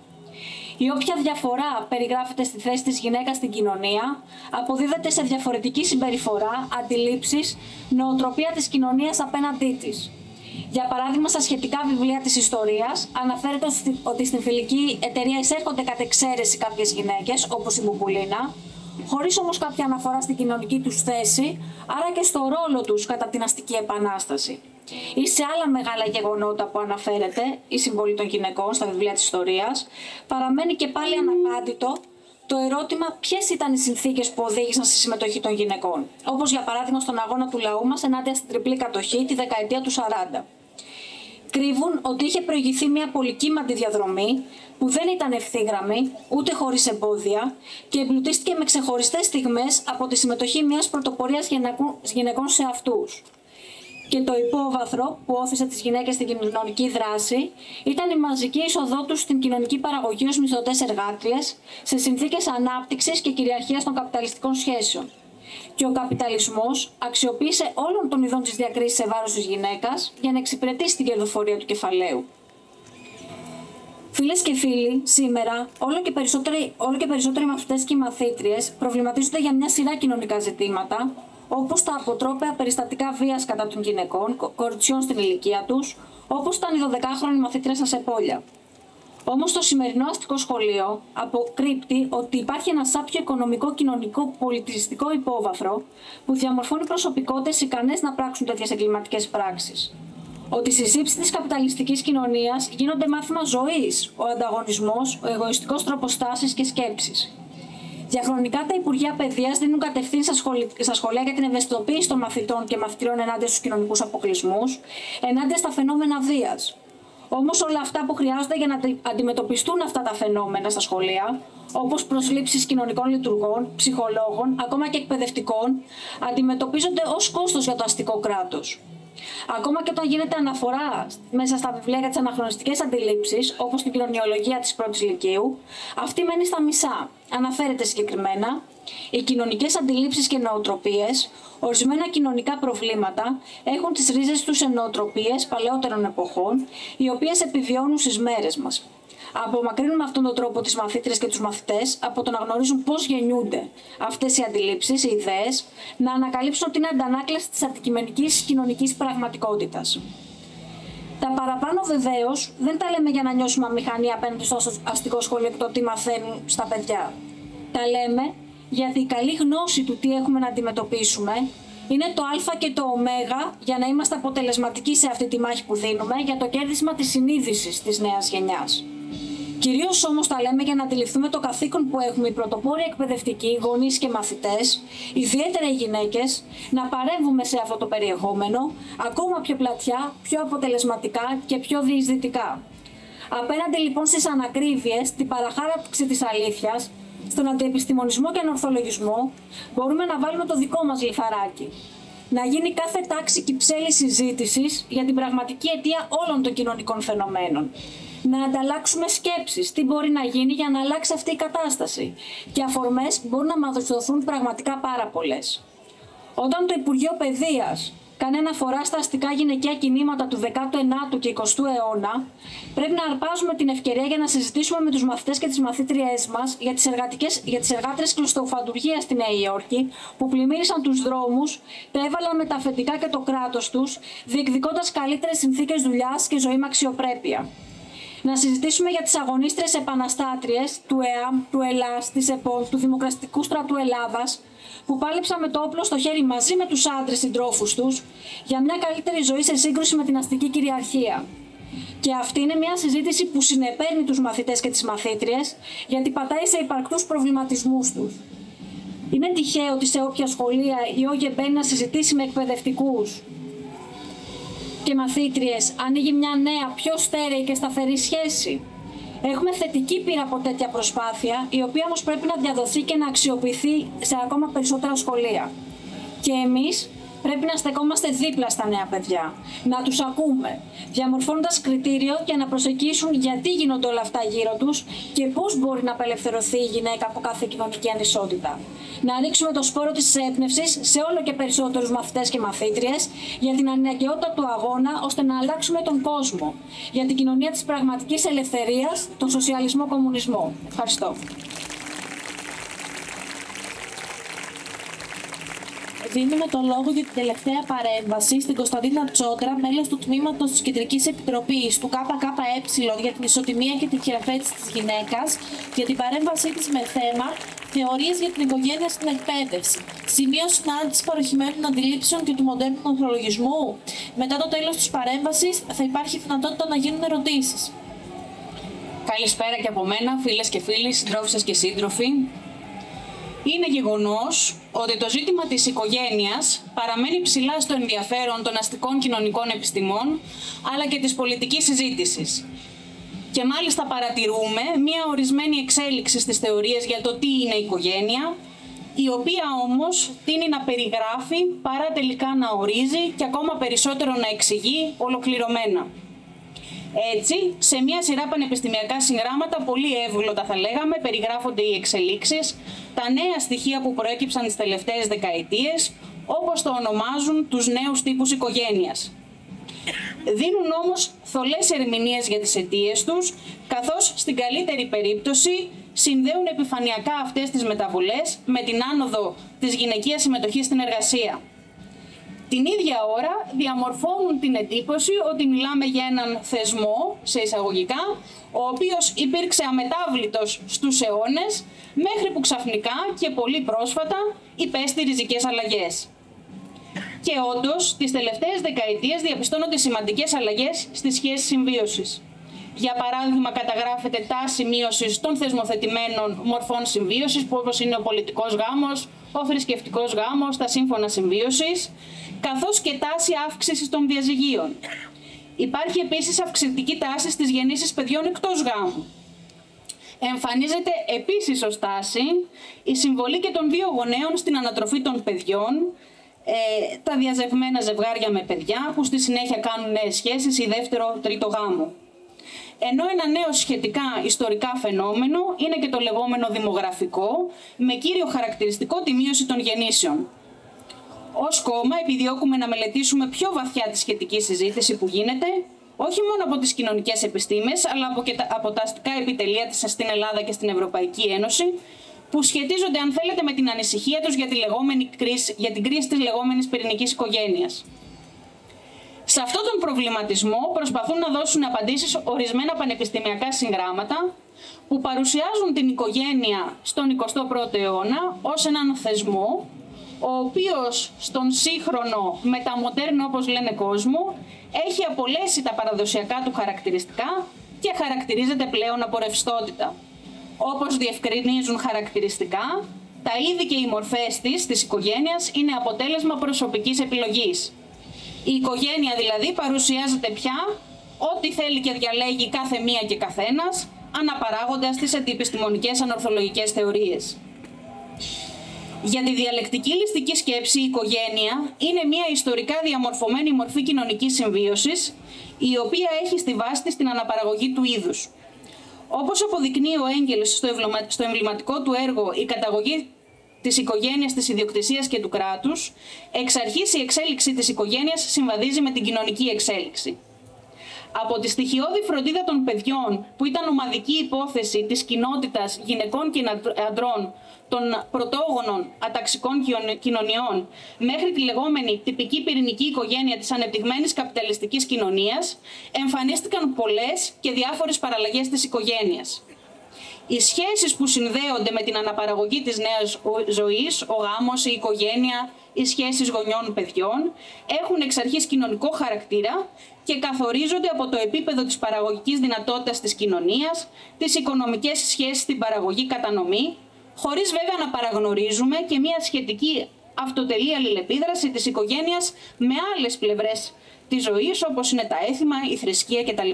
[SPEAKER 5] Η όποια διαφορά περιγράφεται στη θέση της γυναίκας στην κοινωνία αποδίδεται σε διαφορετική συμπεριφορά, αντιλήψεις, νοοτροπία της κοινωνίας απέναντί της. Για παράδειγμα, στα σχετικά βιβλία της ιστορίας αναφέρεται ότι στην φιλική εταιρεία εισέρχονται κατ' εξαίρεση κάποιες γυναίκες, όπως η Μπουμπουλίνα, χωρίς όμως κάποια αναφορά στην κοινωνική τους θέση, άρα και στο ρόλο τους κατά την αστική επανάσταση. Ή σε άλλα μεγάλα γεγονότα που αναφέρεται η συμβολή των γυναικών στα βιβλία της ιστορίας, παραμένει και πάλι αναπάντητο το ερώτημα ποιες ήταν οι συνθήκες που οδήγησαν στη συμμετοχή των γυναικών, όπως για παράδειγμα στον αγώνα του λαού μας ενάντια στην τριπλή κατοχή τη δεκαετία του 40. Κρύβουν ότι είχε προηγηθεί μια πολυκύμαντη διαδρομή που δεν ήταν ευθύγραμμη, ούτε χωρίς εμπόδια και εμπλουτίστηκε με ξεχωριστές στιγμές από τη συμμετοχή μιας πρωτοπορίας γυναικών σε αυτούς. Και το υπόβαθρο που όθησε τις γυναίκες στην κοινωνική δράση ήταν η μαζική είσοδό τους στην κοινωνική παραγωγή ως μισθωτές εργάτριες σε συνθήκες ανάπτυξης και κυριαρχίας των καπιταλιστικών σχέσεων. Και ο καπιταλισμός αξιοποίησε όλων των ειδών της διακρίσης σε βάρος της γυναίκας για να εξυπηρετήσει την κερδοφορία του κεφαλαίου. Φίλες και φίλοι, σήμερα όλο και περισσότεροι μαθητές και μαθήτριες προβληματίζονται για μια σειρά κοινωνικά ζητήματα, όπως τα αποτρόπαια περιστατικά βίας κατά των γυναικών, κοριτσιών στην ηλικία τους, όπως ήταν η 12χρονη μαθήτρια στα Σεπόλια. Όμως το σημερινό αστικό σχολείο αποκρύπτει ότι υπάρχει ένα σάπιο οικονομικό, κοινωνικό, πολιτιστικό υπόβαθρο που διαμορφώνει προσωπικότητες ικανές να πράξουν τέτοιες εγκληματικές πράξεις. Ότι στις σύψεις της καπιταλιστικής κοινωνίας γίνονται μάθημα ζωής, ο ανταγωνισμός, ο εγωιστικός τρόπος στάσης και σκέψης. Διαχρονικά τα Υπουργεία Παιδείας δίνουν κατευθύνσεις στα σχολεία για την ευαισθητοποίηση των μαθητών και μαθητριών ενάντια στους κοινωνικούς αποκλεισμούς, ενάντια στα φαινόμενα βίας. Όμως όλα αυτά που χρειάζονται για να αντιμετωπιστούν αυτά τα φαινόμενα στα σχολεία, όπως προσλήψεις κοινωνικών λειτουργών, ψυχολόγων, ακόμα και εκπαιδευτικών, αντιμετωπίζονται ως κόστος για το αστικό κράτος. Ακόμα και όταν γίνεται αναφορά μέσα στα βιβλία για τις αναχρονιστικές αντιλήψεις, όπως την κοινωνιολογία της πρώτης λυκείου, αυτή μένει στα μισά. Αναφέρεται συγκεκριμένα οι κοινωνικές αντιλήψεις και νοοτροπίες, ορισμένα κοινωνικά προβλήματα έχουν τις ρίζες τους σε νοοτροπίες παλαιότερων εποχών, οι οποίες επιβιώνουν στις μέρες μας. Απομακρύνουν με αυτόν τον τρόπο τις μαθήτρες και τους μαθητές από το να γνωρίζουν πώς γεννιούνται αυτές οι αντιλήψεις, οι ιδέες, να ανακαλύψουν ότι είναι αντανάκλαση της αντικειμενικής κοινωνικής πραγματικότητας. Τα παραπάνω βεβαίως δεν τα λέμε για να νιώσουμε αμηχανία απέναντι στο αστικό σχολείο και το τι μαθαίνουν στα παιδιά. Τα λέμε γιατί η καλή γνώση του τι έχουμε να αντιμετωπίσουμε Είναι το α και το ω για να είμαστε αποτελεσματικοί σε αυτή τη μάχη που δίνουμε για το κέρδισμα της συνείδησης της νέας γενιάς. Κυρίως όμως τα λέμε για να αντιληφθούμε το καθήκον που έχουμε οι πρωτοπόροι εκπαιδευτικοί, γονείς και μαθητές, ιδιαίτερα οι γυναίκες, να παρέμβουμε σε αυτό το περιεχόμενο ακόμα πιο πλατιά, πιο αποτελεσματικά και πιο διεισδυτικά. Απέναντι λοιπόν στις ανακρίβειες, την παραχάραξη της αλήθειας, στον αντιεπιστημονισμό και ανορθολογισμό, μπορούμε να βάλουμε το δικό μας λιθαράκι. Να γίνει κάθε τάξη κυψέλη συζήτησης για την πραγματική αιτία όλων των κοινωνικών φαινομένων. Να ανταλλάξουμε σκέψεις, τι μπορεί να γίνει για να αλλάξει αυτή η κατάσταση. Και αφορμές μπορούν να μας δοθούν πραγματικά πάρα πολλές. Όταν το Υπουργείο Παιδείας κάνει αναφορά στα αστικά γυναικεία κινήματα του 19ου και 20ου αιώνα, πρέπει να αρπάζουμε την ευκαιρία για να συζητήσουμε με τους μαθητές και τις μαθήτριές μας για τις εργάτριες κλωστοφαντουργίας στη Νέα Υόρκη, που πλημμύρισαν τους δρόμους, τα έβαλαν με τα αφεντικά και το κράτος τους, διεκδικώντας καλύτερες συνθήκες δουλειάς και ζωή με αξιοπρέπεια. Να συζητήσουμε για τις αγωνίστρες επαναστάτριες του ΕΑΜ, του ΕΛΑΣ, της ΕΠΟΛ, του Δημοκρατικού Στρατού Ελλάδας, που πάλεψαν με το όπλο στο χέρι μαζί με τους άντρες συντρόφους τους για μια καλύτερη ζωή σε σύγκρουση με την αστική κυριαρχία. Και αυτή είναι μια συζήτηση που συνεπέρνει τους μαθητές και τις μαθήτριες, γιατί πατάει σε υπαρκτούς προβληματισμούς τους. Είναι τυχαίο ότι σε όποια σχολεία η ΟΓΕ μπαίνει να συζητήσει με εκπαιδευτικούς και μαθήτριες ανοίγει μια νέα, πιο στέρεη και σταθερή σχέση. Έχουμε θετική πείρα από τέτοια προσπάθεια, η οποία όμως πρέπει να διαδοθεί και να αξιοποιηθεί σε ακόμα περισσότερα σχολεία. Και εμείς πρέπει να στεκόμαστε δίπλα στα νέα παιδιά, να τους ακούμε, διαμορφώνοντας κριτήριο για να προσεγγίσουν γιατί γίνονται όλα αυτά γύρω τους και πώς μπορεί να απελευθερωθεί η γυναίκα από κάθε κοινωνική ανισότητα. Να ρίξουμε το σπόρο της έμπνευσης σε όλο και περισσότερους μαθητές και μαθήτριες για την αναγκαιότητα του αγώνα, ώστε να αλλάξουμε τον κόσμο, για την κοινωνία της πραγματικής ελευθερίας, τον σοσιαλισμό-κομμουνισμό. Ευχαριστώ.
[SPEAKER 1] Δίνουμε το λόγο για την τελευταία παρέμβαση στην Κωνσταντίνα Τσόντρα, μέλος του τμήματος της Κεντρικής Επιτροπής του ΚΚΕ για την ισοτιμία και την χειραφέτηση της γυναίκας, για την παρέμβασή της με θέμα θεωρίες για την οικογένεια στην εκπαίδευση. Σημείο συνάντηση παροχημένων αντιλήψεων και του μοντέρνου ανθρωλογισμού. Μετά το τέλος της παρέμβασης θα υπάρχει δυνατότητα να γίνουν ερωτήσεις.
[SPEAKER 6] Καλησπέρα και από μένα, φίλες και φίλοι, συντρόφισσες και σύντροφοι. Είναι γεγονός ότι το ζήτημα της οικογένειας παραμένει ψηλά στο ενδιαφέρον των αστικών κοινωνικών επιστημών, αλλά και της πολιτικής συζήτησης. Και μάλιστα παρατηρούμε μία ορισμένη εξέλιξη στις θεωρίες για το τι είναι η οικογένεια, η οποία όμως τείνει να περιγράφει παρά τελικά να ορίζει και ακόμα περισσότερο να εξηγεί ολοκληρωμένα. Έτσι, σε μια σειρά πανεπιστημιακά συγγράμματα, πολύ εύγλωτα θα λέγαμε, περιγράφονται οι εξελίξεις, τα νέα στοιχεία που προέκυψαν τις τελευταίες δεκαετίες, όπως το ονομάζουν τους νέους τύπους οικογένειας. Δίνουν όμως θολές ερμηνείες για τις αιτίες τους, καθώς στην καλύτερη περίπτωση συνδέουν επιφανειακά αυτές τις μεταβολές με την άνοδο της γυναικείας συμμετοχής στην εργασία. Την ίδια ώρα διαμορφώνουν την εντύπωση ότι μιλάμε για έναν θεσμό, σε εισαγωγικά, ο οποίος υπήρξε αμετάβλητος στους αιώνες, μέχρι που ξαφνικά και πολύ πρόσφατα υπέστη ριζικές αλλαγές. Και όντως, τις τελευταίες δεκαετίες διαπιστώνονται σημαντικές αλλαγές στις σχέσεις συμβίωσης. Για παράδειγμα, καταγράφεται τάση μείωσης των θεσμοθετημένων μορφών συμβίωσης, που όπως είναι ο πολιτικός γάμος, ο θρησκευτικός γάμος, τα σύμφωνα συμβίωσης, καθώς και τάση αύξησης των διαζυγίων. Υπάρχει επίσης αυξητική τάση στις γεννήσεις παιδιών εκτός γάμου. Εμφανίζεται επίσης ως τάση η συμβολή και των δύο γονέων στην ανατροφή των παιδιών, τα διαζευμένα ζευγάρια με παιδιά που στη συνέχεια κάνουν νέες σχέσεις ή δεύτερο-τρίτο γάμο. Ενώ ένα νέο σχετικά ιστορικά φαινόμενο είναι και το λεγόμενο δημογραφικό, με κύριο χαρακτηριστικό τη μείωση των γεννήσεων. Ως κόμμα επιδιώκουμε να μελετήσουμε πιο βαθιά τη σχετική συζήτηση που γίνεται, όχι μόνο από τις κοινωνικές επιστήμες, αλλά από τα αστικά επιτελεία της στην Ελλάδα και στην Ευρωπαϊκή Ένωση, που σχετίζονται, αν θέλετε, με την ανησυχία τους για την κρίση της λεγόμενης πυρηνικής οικογένειας. Σε αυτόν τον προβληματισμό προσπαθούν να δώσουν απαντήσεις ορισμένα πανεπιστημιακά συγγράμματα που παρουσιάζουν την οικογένεια στον 21ο αιώνα ως έναν θεσμό, ο οποίος στον σύγχρονο μεταμοντέρνο, όπως λένε, κόσμο, έχει απολέσει τα παραδοσιακά του χαρακτηριστικά και χαρακτηρίζεται πλέον από ρευστότητα. Όπως διευκρινίζουν χαρακτηριστικά, τα είδη και οι μορφές της οικογένειας είναι αποτέλεσμα προσωπικής επιλογής. Η οικογένεια δηλαδή παρουσιάζεται πια ό,τι θέλει και διαλέγει κάθε μία και καθένας, αναπαράγοντας τις αντιεπιστημονικές ανορθολογικές θεωρίες. Για τη διαλεκτική ληστική σκέψη, η οικογένεια είναι μια ιστορικά διαμορφωμένη μορφή κοινωνικής συμβίωσης, η οποία έχει στη βάση της την αναπαραγωγή του είδους. Όπως αποδεικνύει ο Έγγελς στο εμβληματικό του έργο «Η καταγωγή της οικογένειας, της ιδιοκτησίας και του κράτους», εξ αρχής η εξέλιξη της οικογένειας συμβαδίζει με την κοινωνική εξέλιξη. Από τη στοιχειώδη φροντίδα των παιδιών, που ήταν ομαδική υπόθεση της κοινότητας γυναικών και αντρών των πρωτόγονων αταξικών κοινωνιών, μέχρι τη λεγόμενη τυπική πυρηνική οικογένεια της ανεπτυγμένης καπιταλιστικής κοινωνίας, εμφανίστηκαν πολλές και διάφορες παραλλαγές της οικογένειας. Οι σχέσεις που συνδέονται με την αναπαραγωγή της νέας ζωής, ο γάμος, η οικογένεια, οι σχέσεις γονιών-παιδιών, έχουν εξ αρχής κοινωνικό χαρακτήρα και καθορίζονται από το επίπεδο της παραγωγικής δυνατότητας της κοινωνίας, τις οικονομικές σχέσεις στην παραγωγή κατανομή, χωρίς βέβαια να παραγνωρίζουμε και μια σχετική αυτοτελή αλληλεπίδραση της οικογένειας με άλλες πλευρές της ζωής, όπως είναι τα έθιμα, η θρησκεία κτλ.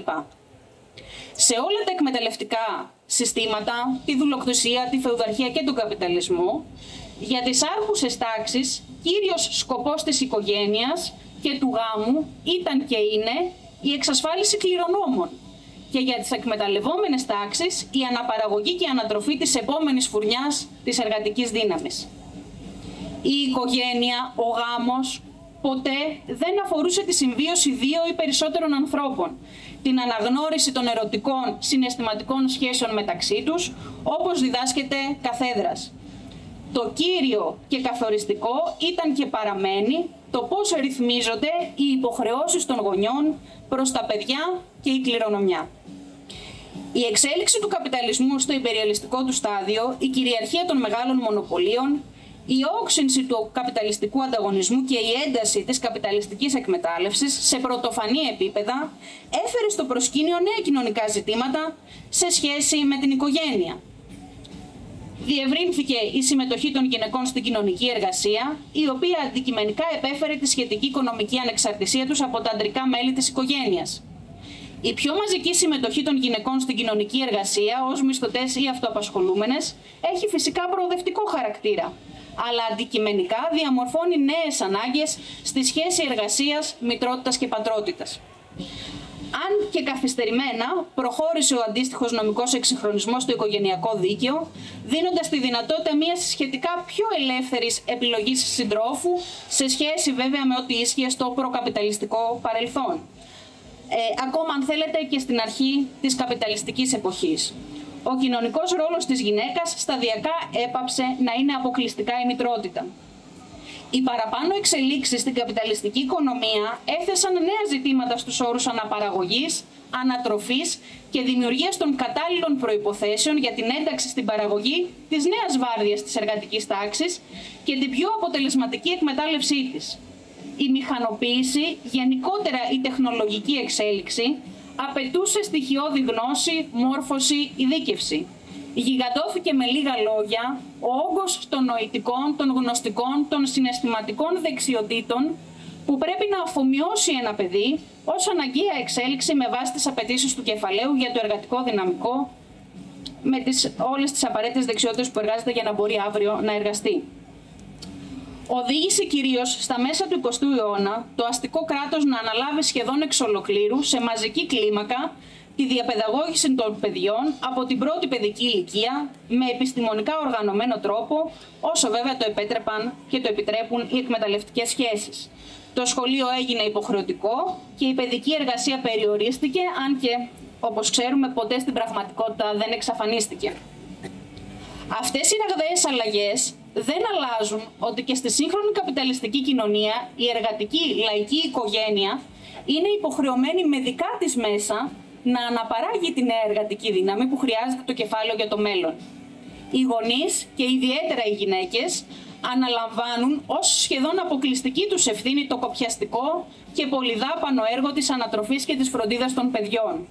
[SPEAKER 6] Σε όλα τα εκμεταλλευτικά συστήματα, τη δουλοκτησία, τη φεουδαρχία και τον καπιταλισμό, για τις άρχουσες τάξεις, κύριος σκοπός της οικογένειας και του γάμου ήταν και είναι η εξασφάλιση κληρονόμων και για τις εκμεταλλευόμενες τάξεις η αναπαραγωγή και η ανατροφή της επόμενης φουρνιάς της εργατικής δύναμης. Η οικογένεια, ο γάμος, ποτέ δεν αφορούσε τη συμβίωση δύο ή περισσότερων ανθρώπων, την αναγνώριση των ερωτικών συναισθηματικών σχέσεων μεταξύ τους, όπως διδάσκεται καθέδρας. Το κύριο και καθοριστικό ήταν και παραμένει το πώς ρυθμίζονται οι υποχρεώσεις των γονιών προς τα παιδιά και η κληρονομιά. Η εξέλιξη του καπιταλισμού στο υπεριαλιστικό του στάδιο, η κυριαρχία των μεγάλων μονοπωλίων, η όξυνση του καπιταλιστικού ανταγωνισμού και η ένταση της καπιταλιστικής εκμετάλλευσης σε πρωτοφανή επίπεδα έφερε στο προσκήνιο νέα κοινωνικά ζητήματα σε σχέση με την οικογένεια. Διευρύνθηκε η συμμετοχή των γυναικών στην κοινωνική εργασία, η οποία αντικειμενικά επέφερε τη σχετική οικονομική ανεξαρτησία τους από τα αντρικά μέλη της οικογένειας. Η πιο μαζική συμμετοχή των γυναικών στην κοινωνική εργασία ως μισθωτές ή αυτοαπασχολούμενες έχει φυσικά προοδευτικό χαρακτήρα, αλλά αντικειμενικά διαμορφώνει νέες ανάγκες στη σχέση εργασίας, μητρότητας και πατρότητας. Αν και καθυστερημένα προχώρησε ο αντίστοιχος νομικός εξυγχρονισμός στο οικογενειακό δίκαιο, δίνοντας τη δυνατότητα μιας σχετικά πιο ελεύθερης επιλογής συντρόφου, σε σχέση βέβαια με ό,τι ίσχυε στο προκαπιταλιστικό παρελθόν. Ακόμα αν θέλετε και στην αρχή της καπιταλιστικής εποχής. Ο κοινωνικός ρόλος της γυναίκας σταδιακά έπαψε να είναι αποκλειστικά η μητρότητα. Οι παραπάνω εξελίξεις στην καπιταλιστική οικονομία έθεσαν νέα ζητήματα στους όρους αναπαραγωγής, ανατροφής και δημιουργίας των κατάλληλων προϋποθέσεων για την ένταξη στην παραγωγή της νέας βάρδιας της εργατικής τάξης και την πιο αποτελεσματική εκμετάλλευσή της. Η μηχανοποίηση, γενικότερα η τεχνολογική εξέλιξη, απαιτούσε στοιχειώδη γνώση, μόρφωση, ειδίκευση. Γιγαντώθηκε με λίγα λόγια ο όγκος των νοητικών, των γνωστικών, των συναισθηματικών δεξιοτήτων που πρέπει να αφομοιώσει ένα παιδί ως αναγκαία εξέλιξη με βάση τις απαιτήσεις του κεφαλαίου για το εργατικό δυναμικό, με όλες τις απαραίτητες δεξιότητες που εργάζεται για να μπορεί αύριο να εργαστεί. Οδήγησε κυρίως στα μέσα του 20ου αιώνα το αστικό κράτος να αναλάβει σχεδόν εξ ολοκλήρου σε μαζική κλίμακα τη διαπαιδαγώγηση των παιδιών από την πρώτη παιδική ηλικία με επιστημονικά οργανωμένο τρόπο, όσο βέβαια το επέτρεπαν και το επιτρέπουν οι εκμεταλλευτικές σχέσεις. Το σχολείο έγινε υποχρεωτικό και η παιδική εργασία περιορίστηκε, αν και, όπως ξέρουμε, ποτέ στην πραγματικότητα δεν εξαφανίστηκε. Αυτές οι ραγδαίες αλλαγές δεν αλλάζουν ότι και στη σύγχρονη καπιταλιστική κοινωνία η εργατική λαϊκή οικογένεια είναι υποχρεωμένη με δικά της μέσα να αναπαράγει τη νέα εργατική δύναμη που χρειάζεται το κεφάλαιο για το μέλλον. Οι γονείς και ιδιαίτερα οι γυναίκες αναλαμβάνουν ως σχεδόν αποκλειστική τους ευθύνη το κοπιαστικό και πολυδάπανο έργο της ανατροφής και της φροντίδας των παιδιών.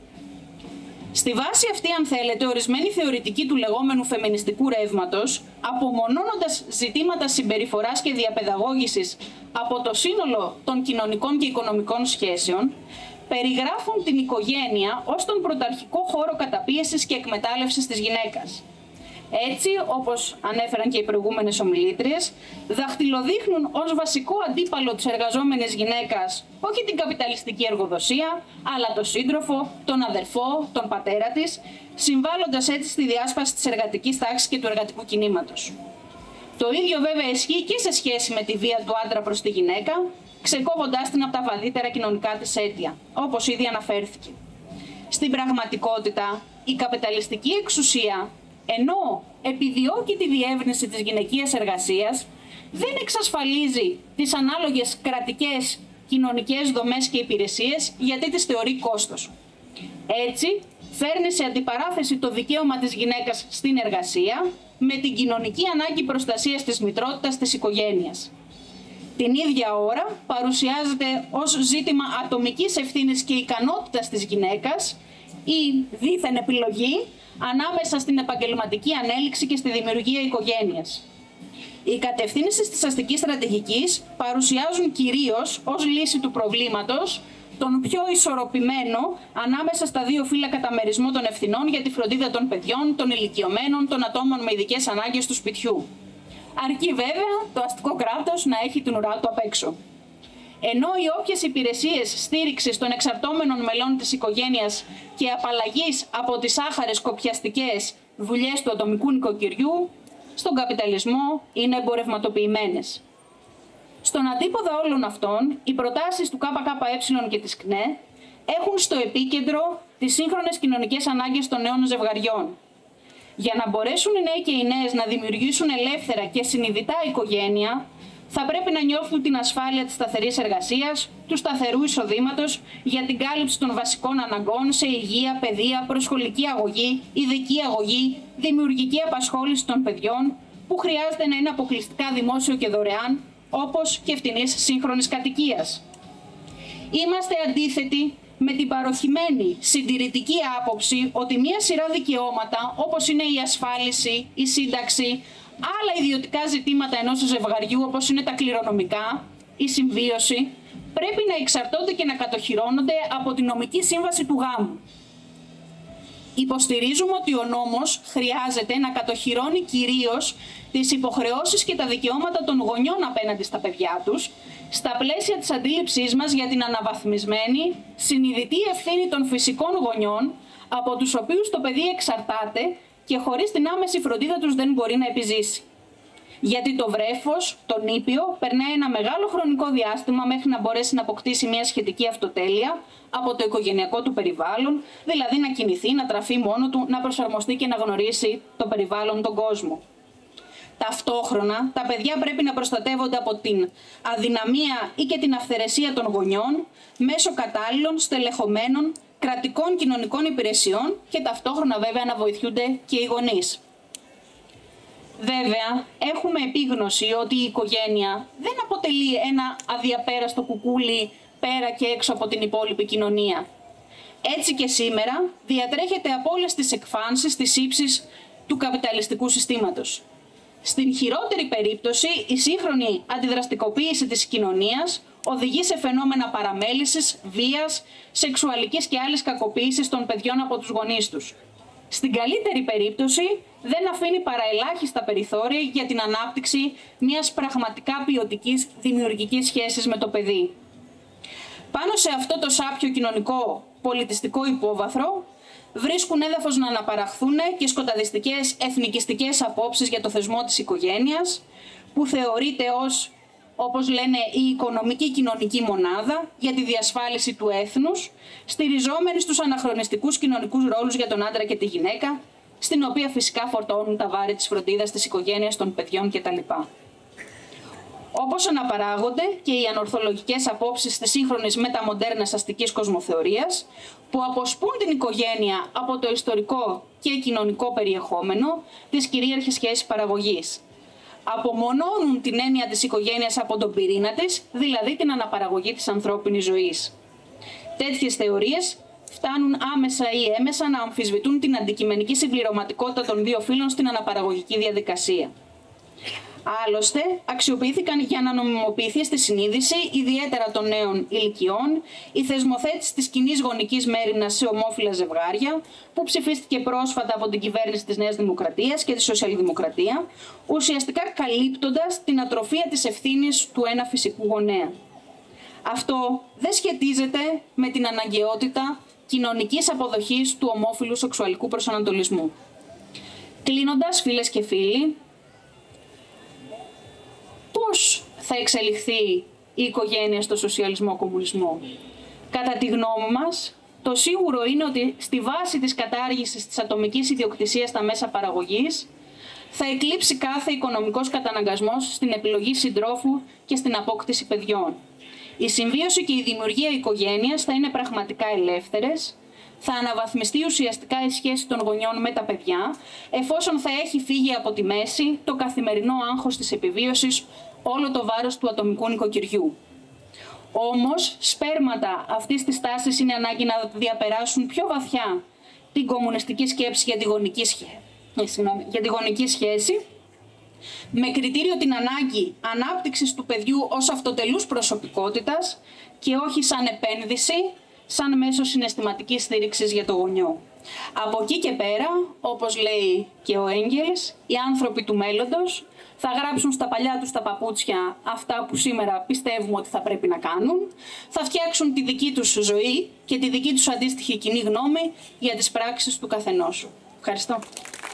[SPEAKER 6] Στη βάση αυτή, αν θέλετε, ορισμένοι θεωρητικοί του λεγόμενου φεμινιστικού ρεύματος, απομονώνοντας ζητήματα συμπεριφοράς και διαπαιδαγώγησης από το σύνολο των κοινωνικών και οικονομικών σχέσεων, περιγράφουν την οικογένεια ως τον πρωταρχικό χώρο καταπίεσης και εκμετάλλευσης της γυναίκας. Έτσι, όπως ανέφεραν και οι προηγούμενες ομιλήτριες, δαχτυλοδείχνουν ως βασικό αντίπαλο της εργαζόμενης γυναίκας όχι την καπιταλιστική εργοδοσία, αλλά τον σύντροφο, τον αδερφό, τον πατέρα της, συμβάλλοντας έτσι στη διάσπαση της εργατικής τάξης και του εργατικού κινήματος. Το ίδιο βέβαια ισχύει και σε σχέση με τη βία του άντρα προς τη γυναίκα, ξεκόβοντάς την από τα βαθύτερα κοινωνικά της αίτια, όπως ήδη αναφέρθηκε. Στην πραγματικότητα, η καπιταλιστική εξουσία, ενώ επιδιώκει τη διεύρυνση της γυναικείας εργασίας, δεν εξασφαλίζει τις ανάλογες κρατικές, κοινωνικές δομές και υπηρεσίες, γιατί τις θεωρεί κόστος. Έτσι, φέρνει σε αντιπαράθεση το δικαίωμα της γυναίκας στην εργασία με την κοινωνική ανάγκη προστασίας της μητρότητας της οικογένειας. Την ίδια ώρα παρουσιάζεται ως ζήτημα ατομικής ευθύνης και ικανότητας της γυναίκας η δίθεν επιλογή ανάμεσα στην επαγγελματική ανέλυξη και στη δημιουργία οικογένειας. Οι κατευθύνσεις της αστικής στρατηγικής παρουσιάζουν κυρίως ως λύση του προβλήματος τον πιο ισορροπημένο ανάμεσα στα δύο φύλλα καταμερισμό των ευθυνών για τη φροντίδα των παιδιών, των ηλικιωμένων, των ατόμων με ειδικές ανάγκες του σπιτιού. Αρκεί βέβαια το αστικό κράτος να έχει την ουρά του απ' έξω. Ενώ οι όποιες υπηρεσίες στήριξης των εξαρτώμενων μελών της οικογένειας και απαλλαγής από τις άχαρες κοπιαστικές δουλειές του ατομικού νοικοκυριού, στον καπιταλισμό είναι εμπορευματοποιημένες. Στον αντίποδα όλων αυτών, οι προτάσεις του ΚΚΕ και της ΚΝΕ έχουν στο επίκεντρο τις σύγχρονες κοινωνικές ανάγκες των νέων ζευγαριών. Για να μπορέσουν οι νέοι και οι νέες να δημιουργήσουν ελεύθερα και συνειδητά οικογένεια, θα πρέπει να νιώθουν την ασφάλεια της σταθερής εργασίας, του σταθερού εισοδήματος για την κάλυψη των βασικών αναγκών σε υγεία, παιδεία, προσχολική αγωγή, ειδική αγωγή, δημιουργική απασχόληση των παιδιών, που χρειάζεται να είναι αποκλειστικά δημόσιο και δωρεάν, όπως και φτηνής σύγχρονης κατοικίας. Είμαστε αντίθετοι με την παροχημένη συντηρητική άποψη ότι μία σειρά δικαιώματα, όπως είναι η ασφάλιση, η σύνταξη, άλλα ιδιωτικά ζητήματα ενός ζευγαριού, όπως είναι τα κληρονομικά, η συμβίωση, πρέπει να εξαρτώνται και να κατοχυρώνονται από την νομική σύμβαση του γάμου. Υποστηρίζουμε ότι ο νόμος χρειάζεται να κατοχυρώνει κυρίως τις υποχρεώσεις και τα δικαιώματα των γονιών απέναντι στα παιδιά τους, στα πλαίσια της αντίληψής μας για την αναβαθμισμένη, συνειδητή ευθύνη των φυσικών γονιών, από τους οποίους το παιδί εξαρτάται και χωρίς την άμεση φροντίδα τους δεν μπορεί να επιζήσει. Γιατί το βρέφος, το νήπιο, περνάει ένα μεγάλο χρονικό διάστημα μέχρι να μπορέσει να αποκτήσει μια σχετική αυτοτέλεια από το οικογενειακό του περιβάλλον, δηλαδή να κινηθεί, να τραφεί μόνο του, να προσαρμοστεί και να γνωρίσει το περιβάλλον, τον κόσμο. Ταυτόχρονα, τα παιδιά πρέπει να προστατεύονται από την αδυναμία ή και την αυθαιρεσία των γονιών μέσω κατάλληλων, στελεχωμένων, κρατικών κοινωνικών υπηρεσιών και ταυτόχρονα βέβαια να βοηθούνται και οι γονείς. Βέβαια, έχουμε επίγνωση ότι η οικογένεια δεν αποτελεί ένα αδιαπέραστο κουκούλι πέρα και έξω από την υπόλοιπη κοινωνία. Έτσι και σήμερα διατρέχεται από όλες τις εκφάνσεις της ύψης του καπιταλιστικού συστήματος. Στην χειρότερη περίπτωση, η σύγχρονη αντιδραστικοποίηση της κοινωνίας οδηγεί σε φαινόμενα παραμέλησης, βίας, σεξουαλικής και άλλης κακοποίησης των παιδιών από τους γονείς τους. Στην καλύτερη περίπτωση, δεν αφήνει παρά ελάχιστα περιθώρια για την ανάπτυξη μιας πραγματικά ποιοτικής δημιουργικής σχέσης με το παιδί. Πάνω σε αυτό το σάπιο κοινωνικό πολιτιστικό υπόβαθρο, βρίσκουν έδαφος να αναπαραχθούν και σκοταδιστικές εθνικιστικές απόψεις για το θεσμό της οικογένειας, που θεωρείται ως, όπως λένε, η οικονομική κοινωνική μονάδα για τη διασφάλιση του έθνους, στηριζόμενη στους αναχρονιστικούς κοινωνικούς ρόλους για τον άντρα και τη γυναίκα, στην οποία φυσικά φορτώνουν τα βάρη της φροντίδας της οικογένειας, των παιδιών κτλ. Όπως αναπαράγονται και οι ανορθολογικές απόψεις της σύγχρονης μεταμοντέρνας αστικής κοσμοθεωρίας, που αποσπούν την οικογένεια από το ιστορικό και κοινωνικό περιεχόμενο της κυρίαρχης σχέσης παραγωγής. απομονώνουν την έννοια της οικογένειας από τον πυρήνα της, δηλαδή την αναπαραγωγή της ανθρώπινης ζωής. Τέτοιες θεωρίες φτάνουν άμεσα ή έμεσα να αμφισβητούν την αντικειμενική συμπληρωματικότητα των δύο φύλων στην αναπαραγωγική διαδικασία. Άλλωστε, αξιοποιήθηκαν για να νομιμοποιηθεί στη συνείδηση, ιδιαίτερα των νέων ηλικιών, η θεσμοθέτηση της κοινής γονικής μέριμνας σε ομόφυλα ζευγάρια, που ψηφίστηκε πρόσφατα από την κυβέρνηση της Νέας Δημοκρατίας και τη Σοσιαλδημοκρατία, ουσιαστικά καλύπτοντας την ατροφία της ευθύνης του ένα φυσικού γονέα. Αυτό δεν σχετίζεται με την αναγκαιότητα κοινωνικής αποδοχής του ομόφυλου σεξουαλικού προσανατολισμού. Κλείνοντας, φίλες και φίλοι, πώς θα εξελιχθεί η οικογένεια στο σοσιαλισμό-κομμουνισμό? Κατά τη γνώμη μας, το σίγουρο είναι ότι στη βάση της κατάργησης της ατομικής ιδιοκτησίας στα μέσα παραγωγής θα εκλείψει κάθε οικονομικός καταναγκασμός στην επιλογή συντρόφου και στην απόκτηση παιδιών. Η συμβίωση και η δημιουργία οικογένειας θα είναι πραγματικά ελεύθερες, θα αναβαθμιστεί ουσιαστικά η σχέση των γονιών με τα παιδιά, εφόσον θα έχει φύγει από τη μέση το καθημερινό άγχος της επιβίωσης, όλο το βάρος του ατομικού νοικοκυριού. Όμως, σπέρματα αυτής της τάσης είναι ανάγκη να διαπεράσουν πιο βαθιά την κομμουνιστική σκέψη για τη γονική σχέση, με κριτήριο την ανάγκη ανάπτυξης του παιδιού ως αυτοτελούς προσωπικότητας και όχι σαν επένδυση, σαν μέσο συναισθηματικής στήριξης για το γονιό. Από εκεί και πέρα, όπως λέει και ο Έγγελς, οι άνθρωποι του μέλλοντος θα γράψουν στα παλιά τους τα παπούτσια αυτά που σήμερα πιστεύουμε ότι θα πρέπει να κάνουν, θα φτιάξουν τη δική τους ζωή και τη δική τους αντίστοιχη κοινή γνώμη για τις πράξεις του καθενός. Ευχαριστώ.